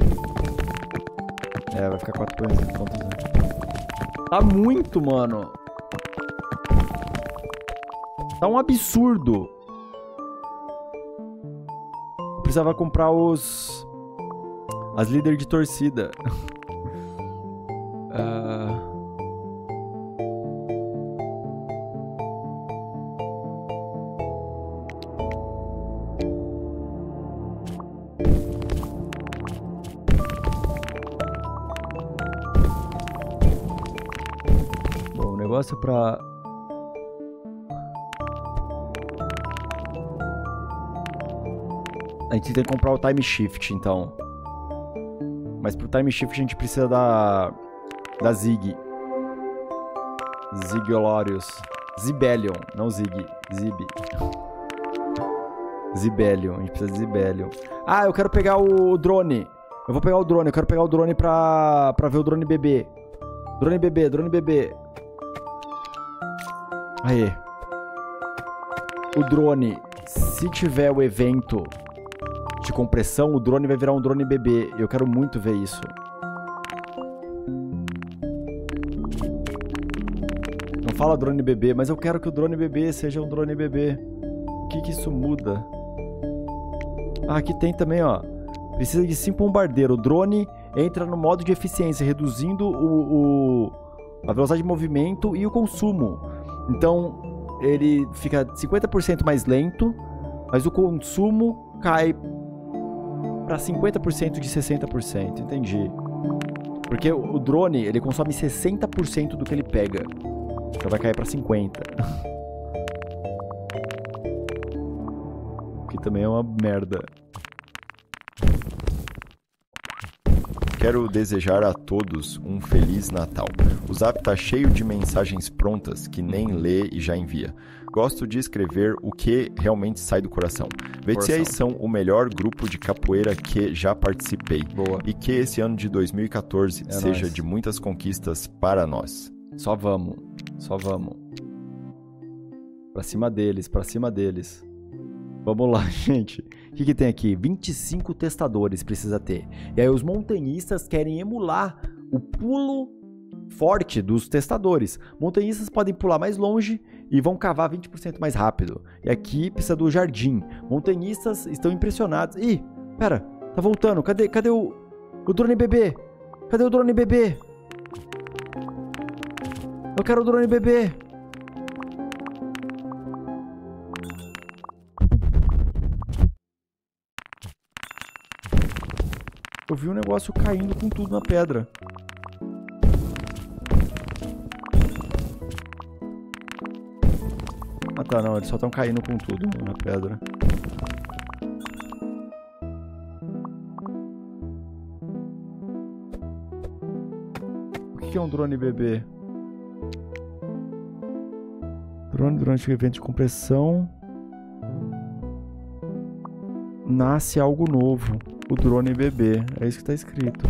É, vai ficar quatro pontos. Tá muito, mano. Tá um absurdo. Eu precisava comprar os... As líderes de torcida. uh... Bom, o negócio pra... A gente tem que comprar o Time Shift, então. Mas pro Time Shift a gente precisa da... Da Zig. Zigolorius. Zibelion, não Zig. Zib. Zibelion, a gente precisa de Zibelion. Ah, eu quero pegar o drone. Eu vou pegar o drone, eu quero pegar o drone pra, pra ver o drone bebê. Drone bebê, drone bebê. Aí. O drone, se tiver o evento de compressão, o drone vai virar um drone bebê. Eu quero muito ver isso. Não fala drone bebê, mas eu quero que o drone bebê seja um drone bebê. O que que isso muda? Ah, aqui tem também, ó. Precisa de cinco bombardeiros. O drone entra no modo de eficiência, reduzindo o, o, a velocidade de movimento e o consumo. Então, ele fica cinquenta por cento mais lento, mas o consumo cai para cinquenta por cento de sessenta por cento. Entendi. Porque o drone, ele consome sessenta por cento do que ele pega. Então vai cair para cinquenta por cento. Que também é uma merda. Quero desejar a todos um Feliz Natal. O Zap tá cheio de mensagens prontas que nem lê e já envia. Gosto de escrever o que realmente sai do coração. Vetiais são o melhor grupo de capoeira que já participei. Boa. E que esse ano de dois mil e quatorze É seja nóis. de muitas conquistas para nós. Só vamos. Só vamos. Pra cima deles, pra cima deles. Vamos lá, gente. O que, que tem aqui? vinte e cinco testadores precisa ter. E aí os montanhistas querem emular o pulo forte dos testadores. Montanhistas podem pular mais longe e vão cavar vinte por cento mais rápido. E aqui precisa do jardim. Montanhistas estão impressionados. Ih, pera, tá voltando. Cadê, cadê o, o drone bebê? Cadê o drone bebê? Eu quero o drone bebê. Eu vi um negócio caindo com tudo na pedra. Ah tá, não, eles só estão caindo com tudo na pedra. O que é um drone bebê? Drone durante o evento de compressão. Nasce algo novo. O drone bebê. É isso que tá escrito.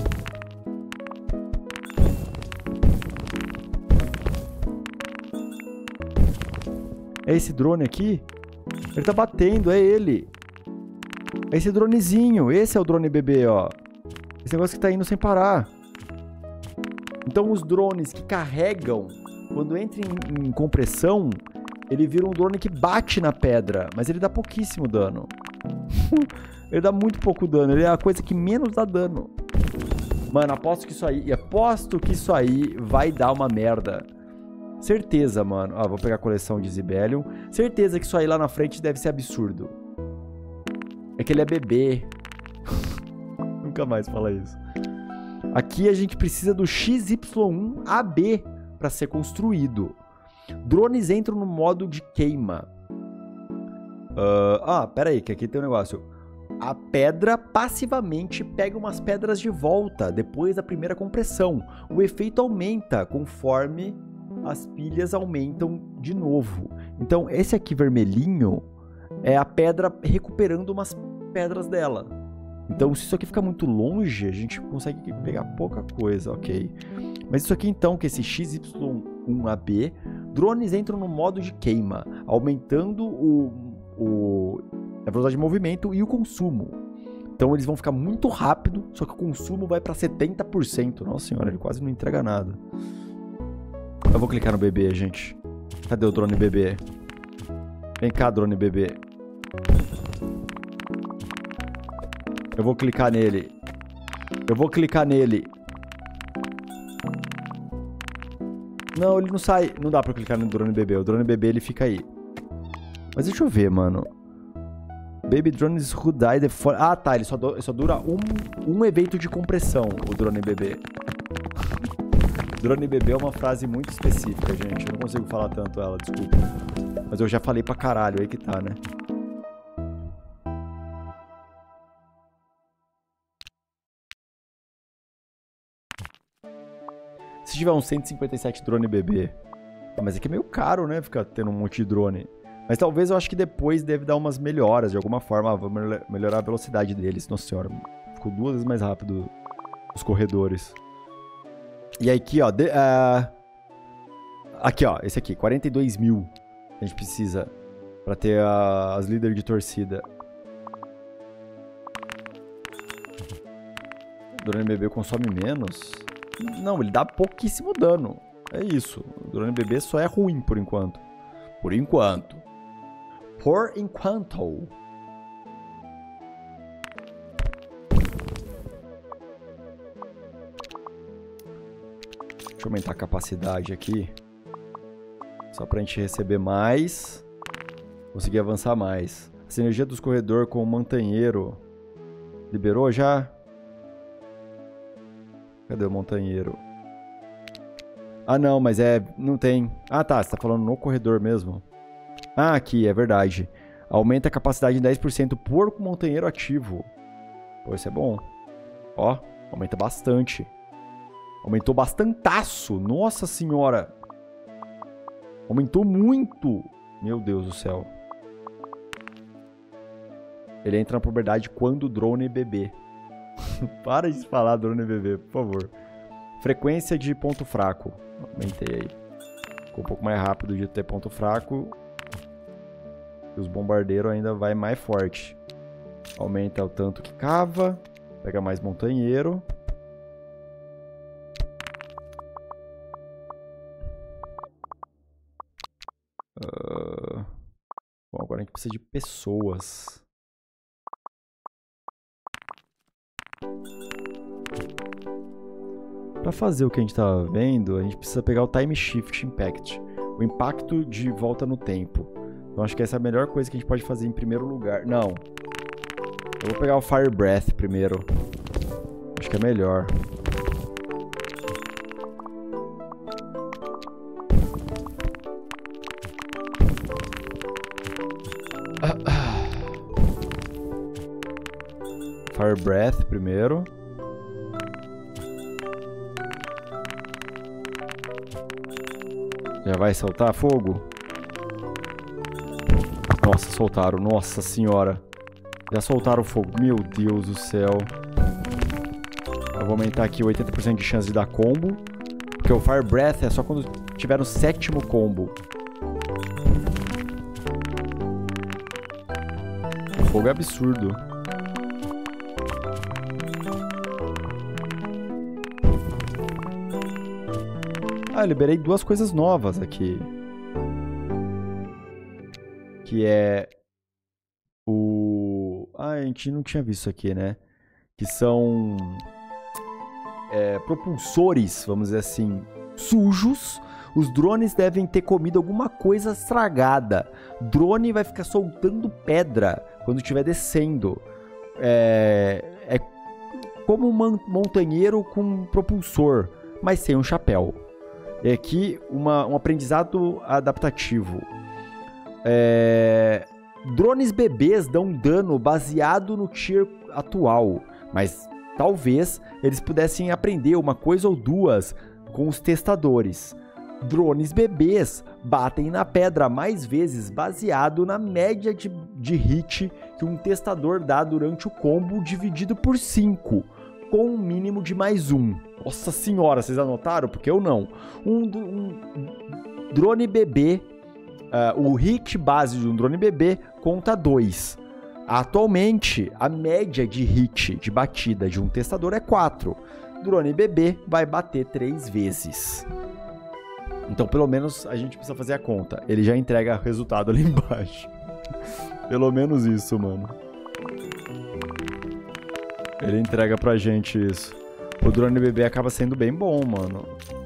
É esse drone aqui? Ele tá batendo, é ele. É esse dronezinho. Esse é o drone bebê, ó. Esse negócio que tá indo sem parar. Então os drones que carregam, quando entra em, em compressão, ele vira um drone que bate na pedra. Mas ele dá pouquíssimo dano. Ele dá muito pouco dano. Ele é a coisa que menos dá dano. Mano, aposto que isso aí... Aposto que isso aí vai dar uma merda. Certeza, mano. Ó, vou pegar a coleção de Zibelium. Certeza que isso aí lá na frente deve ser absurdo. É que ele é bebê. Nunca mais fala isso. Aqui a gente precisa do X Y um A B para ser construído. Drones entram no modo de queima. Uh, ah, pera aí, que aqui tem um negócio. A pedra passivamente pega umas pedras de volta depois da primeira compressão. O efeito aumenta conforme as pilhas aumentam de novo. Então, esse aqui vermelhinho é a pedra recuperando umas pedras dela. Então, se isso aqui ficar muito longe, a gente consegue pegar pouca coisa, ok? Mas isso aqui então, que esse X Y um A B, drones entram no modo de queima, aumentando o... O, a velocidade de movimento e o consumo. Então eles vão ficar muito rápido, só que o consumo vai para setenta por cento. Nossa senhora, ele quase não entrega nada. Eu vou clicar no bebê, gente. Cadê o drone bebê? Vem cá, drone bebê. Eu vou clicar nele. Eu vou clicar nele. Não, ele não sai. Não dá pra clicar no drone bebê. O drone bebê, ele fica aí. Mas deixa eu ver, mano. Baby drones who die the for... Ah, tá. Ele só, do... ele só dura um, um evento de compressão, o drone bebê. Drone bebê é uma frase muito específica, gente. Eu não consigo falar tanto ela, desculpa. Mas eu já falei pra caralho, aí que tá, né? Se tiver uns cento e cinquenta e sete drone bebê... Ah, mas aqui é meio caro, né? Ficar tendo um monte de drone. Mas talvez eu acho que depois deve dar umas melhoras de alguma forma. Ah, vou melhorar a velocidade deles. Nossa senhora, ficou duas vezes mais rápido os corredores. E aí aqui, ó. De, uh, Aqui, ó. Esse aqui. quarenta e dois mil. A gente precisa pra ter a, as líderes de torcida. O drone bebê consome menos? Não, ele dá pouquíssimo dano. É isso. O drone bebê só é ruim por enquanto. Por enquanto. Por enquanto. Deixa eu aumentar a capacidade aqui. Só pra gente receber mais. Conseguir avançar mais. A sinergia dos corredores com o montanheiro. Liberou já? Cadê o montanheiro? Ah, não, mas é... Não tem. Ah, tá. Você tá falando no corredor mesmo. Ah, aqui. É verdade. Aumenta a capacidade em dez por cento por montanheiro ativo. Pô, isso é bom. Ó, aumenta bastante. Aumentou bastantaço. Nossa senhora. Aumentou muito. Meu Deus do céu. Ele entra na puberdade quando o drone bebê. Para de falar drone bebê, por favor. Frequência de ponto fraco. Aumentei aí. Ficou um pouco mais rápido de ter ponto fraco. E os bombardeiros ainda vai mais forte. Aumenta o tanto que cava. Pega mais montanheiro. Uh... Bom, agora a gente precisa de pessoas. Para fazer o que a gente tá vendo, a gente precisa pegar o Time Shift Impact. O impacto de volta no tempo. Então acho que essa é a melhor coisa que a gente pode fazer em primeiro lugar. Não. Eu vou pegar o Fire Breath primeiro. Acho que é melhor. Fire Breath primeiro. Já vai soltar fogo? Nossa, soltaram. Nossa senhora. Já soltaram fogo. Meu Deus do céu. Eu vou aumentar aqui oitenta por cento de chance de dar combo. Porque o Fire Breath é só quando tiver no sétimo combo. O fogo é absurdo. Ah, eu liberei duas coisas novas aqui. Que é o... Ah, a gente não tinha visto isso aqui, né? Que são é, propulsores, vamos dizer assim, sujos. Os drones devem ter comido alguma coisa estragada. Drone vai ficar soltando pedra quando estiver descendo. É, é como um montanheiro com propulsor, mas sem um chapéu. É aqui uma, um aprendizado adaptativo. É... Drones bebês dão dano baseado no tier atual, mas talvez eles pudessem aprender uma coisa ou duas com os testadores. Drones bebês batem na pedra mais vezes baseado na média de, de hit que um testador dá durante o combo dividido por cinco, com um mínimo de mais um. Nossa senhora, vocês anotaram? Porque eu não. Um, um drone bebê, uh, o hit base de um drone bebê conta dois. Atualmente, a média de hit, de batida de um testador é quatro. Drone bebê vai bater três vezes. Então, pelo menos, a gente precisa fazer a conta. Ele já entrega o resultado ali embaixo. Pelo menos isso, mano. Ele entrega pra gente isso. O drone bebê acaba sendo bem bom, mano.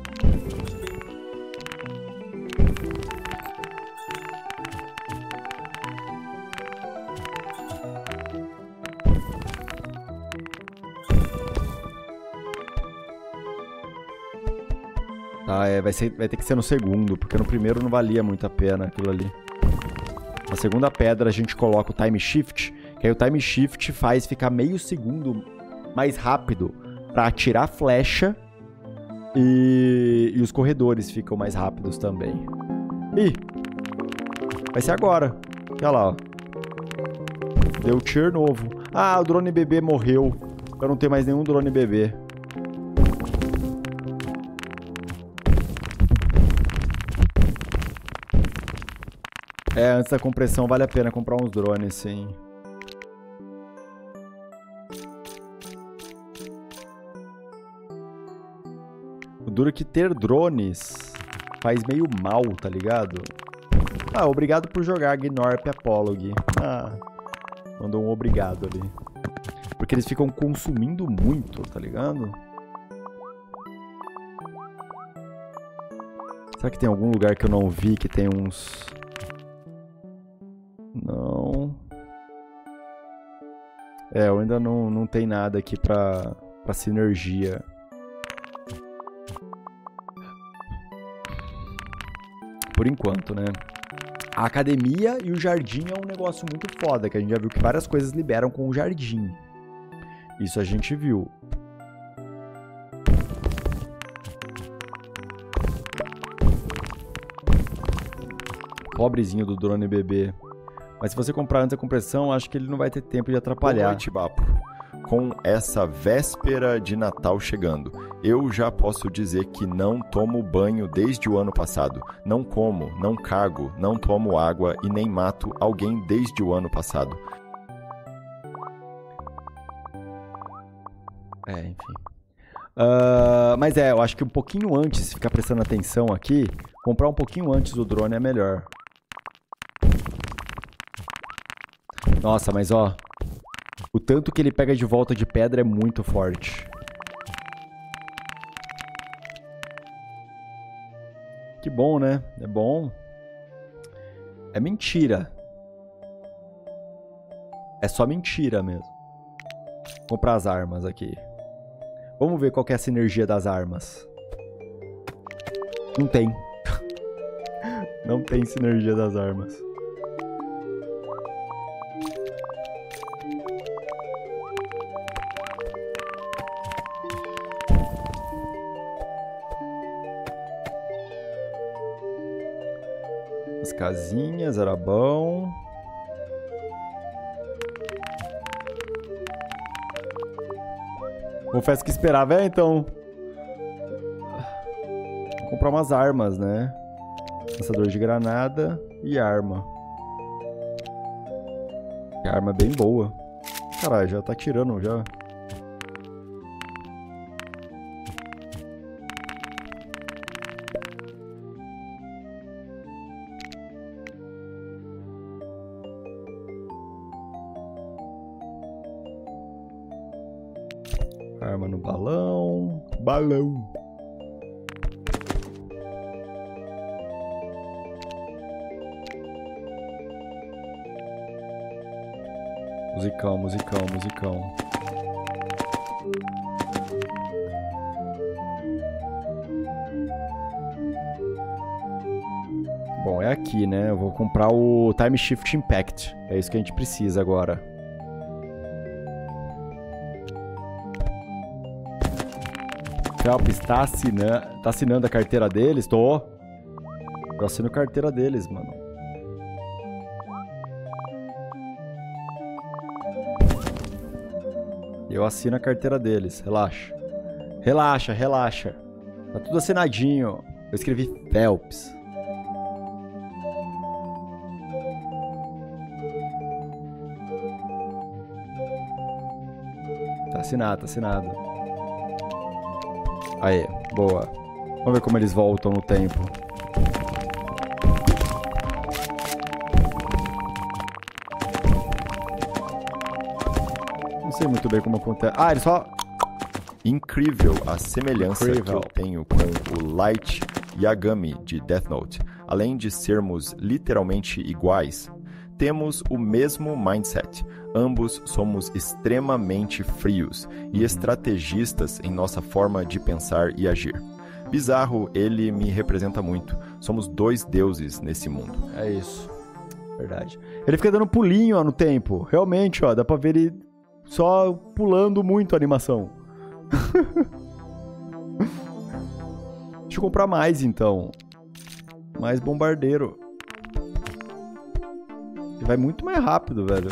Tá, é, vai, ser, vai ter que ser no segundo, porque no primeiro não valia muito a pena aquilo ali. Na segunda pedra a gente coloca o Time Shift, que aí o Time Shift faz ficar meio segundo mais rápido pra atirar flecha e, e os corredores ficam mais rápidos também. Ih! Vai ser agora. Olha lá, ó. Deu tier novo. Ah, o drone bebê morreu. Eu não tenho mais nenhum drone bebê. É, antes da compressão vale a pena comprar uns drones, sim. O duro é que ter drones faz meio mal, tá ligado? Ah, obrigado por jogar Gnorp Apology. Ah, mandou um obrigado ali. Porque eles ficam consumindo muito, tá ligado? Será que tem algum lugar que eu não vi que tem uns... Não. É, eu ainda não, não tem nada aqui pra, pra sinergia. Por enquanto, né? A academia e o jardim é um negócio muito foda, que a gente já viu que várias coisas liberam com o jardim. Isso a gente viu. Pobrezinho do drone bebê. Mas se você comprar antes da compressão, acho que ele não vai ter tempo de atrapalhar. Boa noite, Bapo. Com essa véspera de Natal chegando, eu já posso dizer que não tomo banho desde o ano passado. Não como, não cago, não tomo água e nem mato alguém desde o ano passado. É, enfim. Uh, mas é, eu acho que um pouquinho antes, se ficar prestando atenção aqui, comprar um pouquinho antes do drone é melhor. Nossa, mas ó, o tanto que ele pega de volta de pedra é muito forte. Que bom, né? É bom. É mentira. É só mentira mesmo. Vou comprar as armas aqui. Vamos ver qual que é a sinergia das armas. Não tem. Não tem sinergia das armas. As casinhas, era bom. Confesso que esperava, é, então. Vou comprar umas armas, né? Lançador de granada e arma. E arma bem boa. Caralho, já tá atirando já. Arma no balão. Balão. Musicão, musicão, musicão. Bom, é aqui, né? Eu vou comprar o Time Shift Impact. É isso que a gente precisa agora. Phelps tá assinando, tá assinando a carteira deles? Tô. Eu assino a carteira deles, mano. Eu assino a carteira deles, relaxa. Relaxa, relaxa. Tá tudo assinadinho. Eu escrevi Phelps. Tá assinado, tá assinado. Aí, boa. Vamos ver como eles voltam no tempo. Não sei muito bem como acontece. Ah, ele só... Incrível a semelhança Incrível. que eu tenho com o Light Yagami de Death Note. Além de sermos literalmente iguais, temos o mesmo mindset. Ambos somos extremamente frios e estrategistas em nossa forma de pensar e agir. Bizarro, ele me representa muito. Somos dois deuses nesse mundo. É isso. Verdade. Ele fica dando pulinho, ó, no tempo. Realmente, ó, dá pra ver ele só pulando muito a animação. Deixa eu comprar mais, então. Mais bombardeiro. Ele vai muito mais rápido, velho.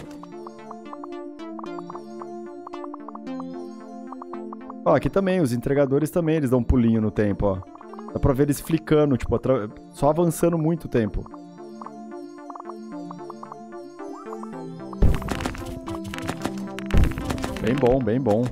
Ó, aqui também, os entregadores também, eles dão um pulinho no tempo, ó. Dá pra ver eles flicando, tipo, atra... só avançando muito o tempo. Bem bom, bem bom.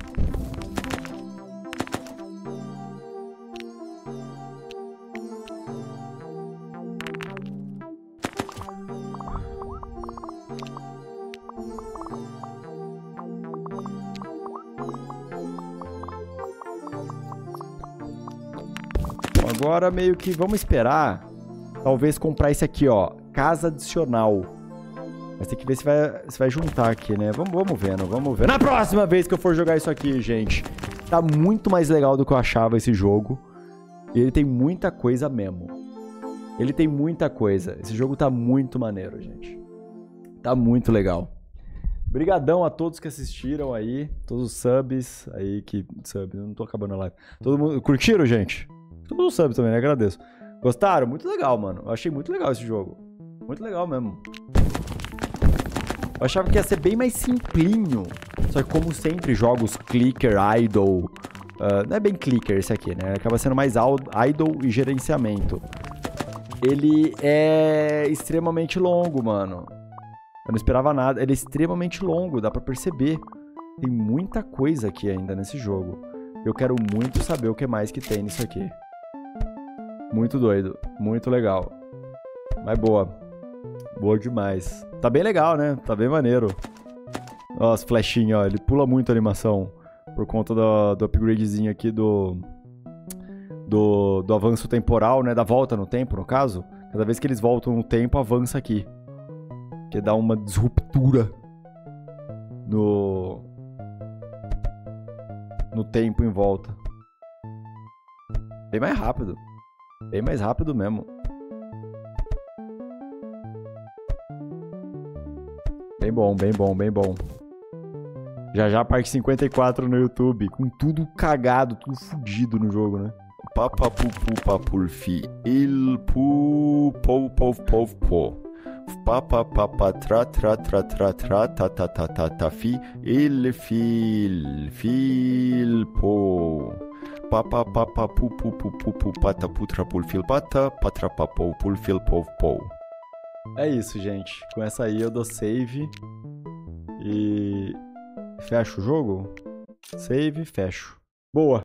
Agora meio que vamos esperar, talvez comprar esse aqui, ó, casa adicional. Mas tem que ver se vai, se vai juntar aqui, né? Vamos, vamos vendo, vamos ver. Na próxima vez que eu for jogar isso aqui, gente, tá muito mais legal do que eu achava esse jogo. E ele tem muita coisa mesmo. Ele tem muita coisa. Esse jogo tá muito maneiro, gente. Tá muito legal. Brigadão a todos que assistiram aí, todos os subs aí que... Subs, eu não tô acabando a live. Todo mundo... Curtiram, gente? Todos os subs também, né? Agradeço. Gostaram? Muito legal, mano. Eu achei muito legal esse jogo. Muito legal mesmo. Eu achava que ia ser bem mais simplinho. Só que como sempre, jogos clicker, idle... Uh, não é bem clicker esse aqui, né? Acaba sendo mais idle e gerenciamento. Ele é extremamente longo, mano. Eu não esperava nada. Ele é extremamente longo, dá pra perceber. Tem muita coisa aqui ainda nesse jogo. Eu quero muito saber o que mais que tem nisso aqui. Muito doido. Muito legal. Mas boa. Boa demais. Tá bem legal, né? Tá bem maneiro. Ó, as flechinhas, ó. Ele pula muito a animação. Por conta do, do upgradezinho aqui do, do... Do avanço temporal, né? Da volta no tempo, no caso. Cada vez que eles voltam no tempo, avança aqui. Que dá uma disruptura no... No tempo em volta. Bem mais rápido. Bem mais rápido mesmo. Bem bom, bem bom, bem bom. Já já parte cinquenta e quatro no YouTube. Com tudo cagado, tudo fudido no jogo, né? Papapupu papulfi. Il pu pou pou pou po. Papa papa tra tra tra tra tra ta ta ta ta ta fi. Il fil fil po. Papa papa pu pu pu pu pu pata putra pulfil pata patra papou pulfil pou pou. É isso, gente. Com essa aí eu dou save e fecho o jogo. Save, fecho. Boa.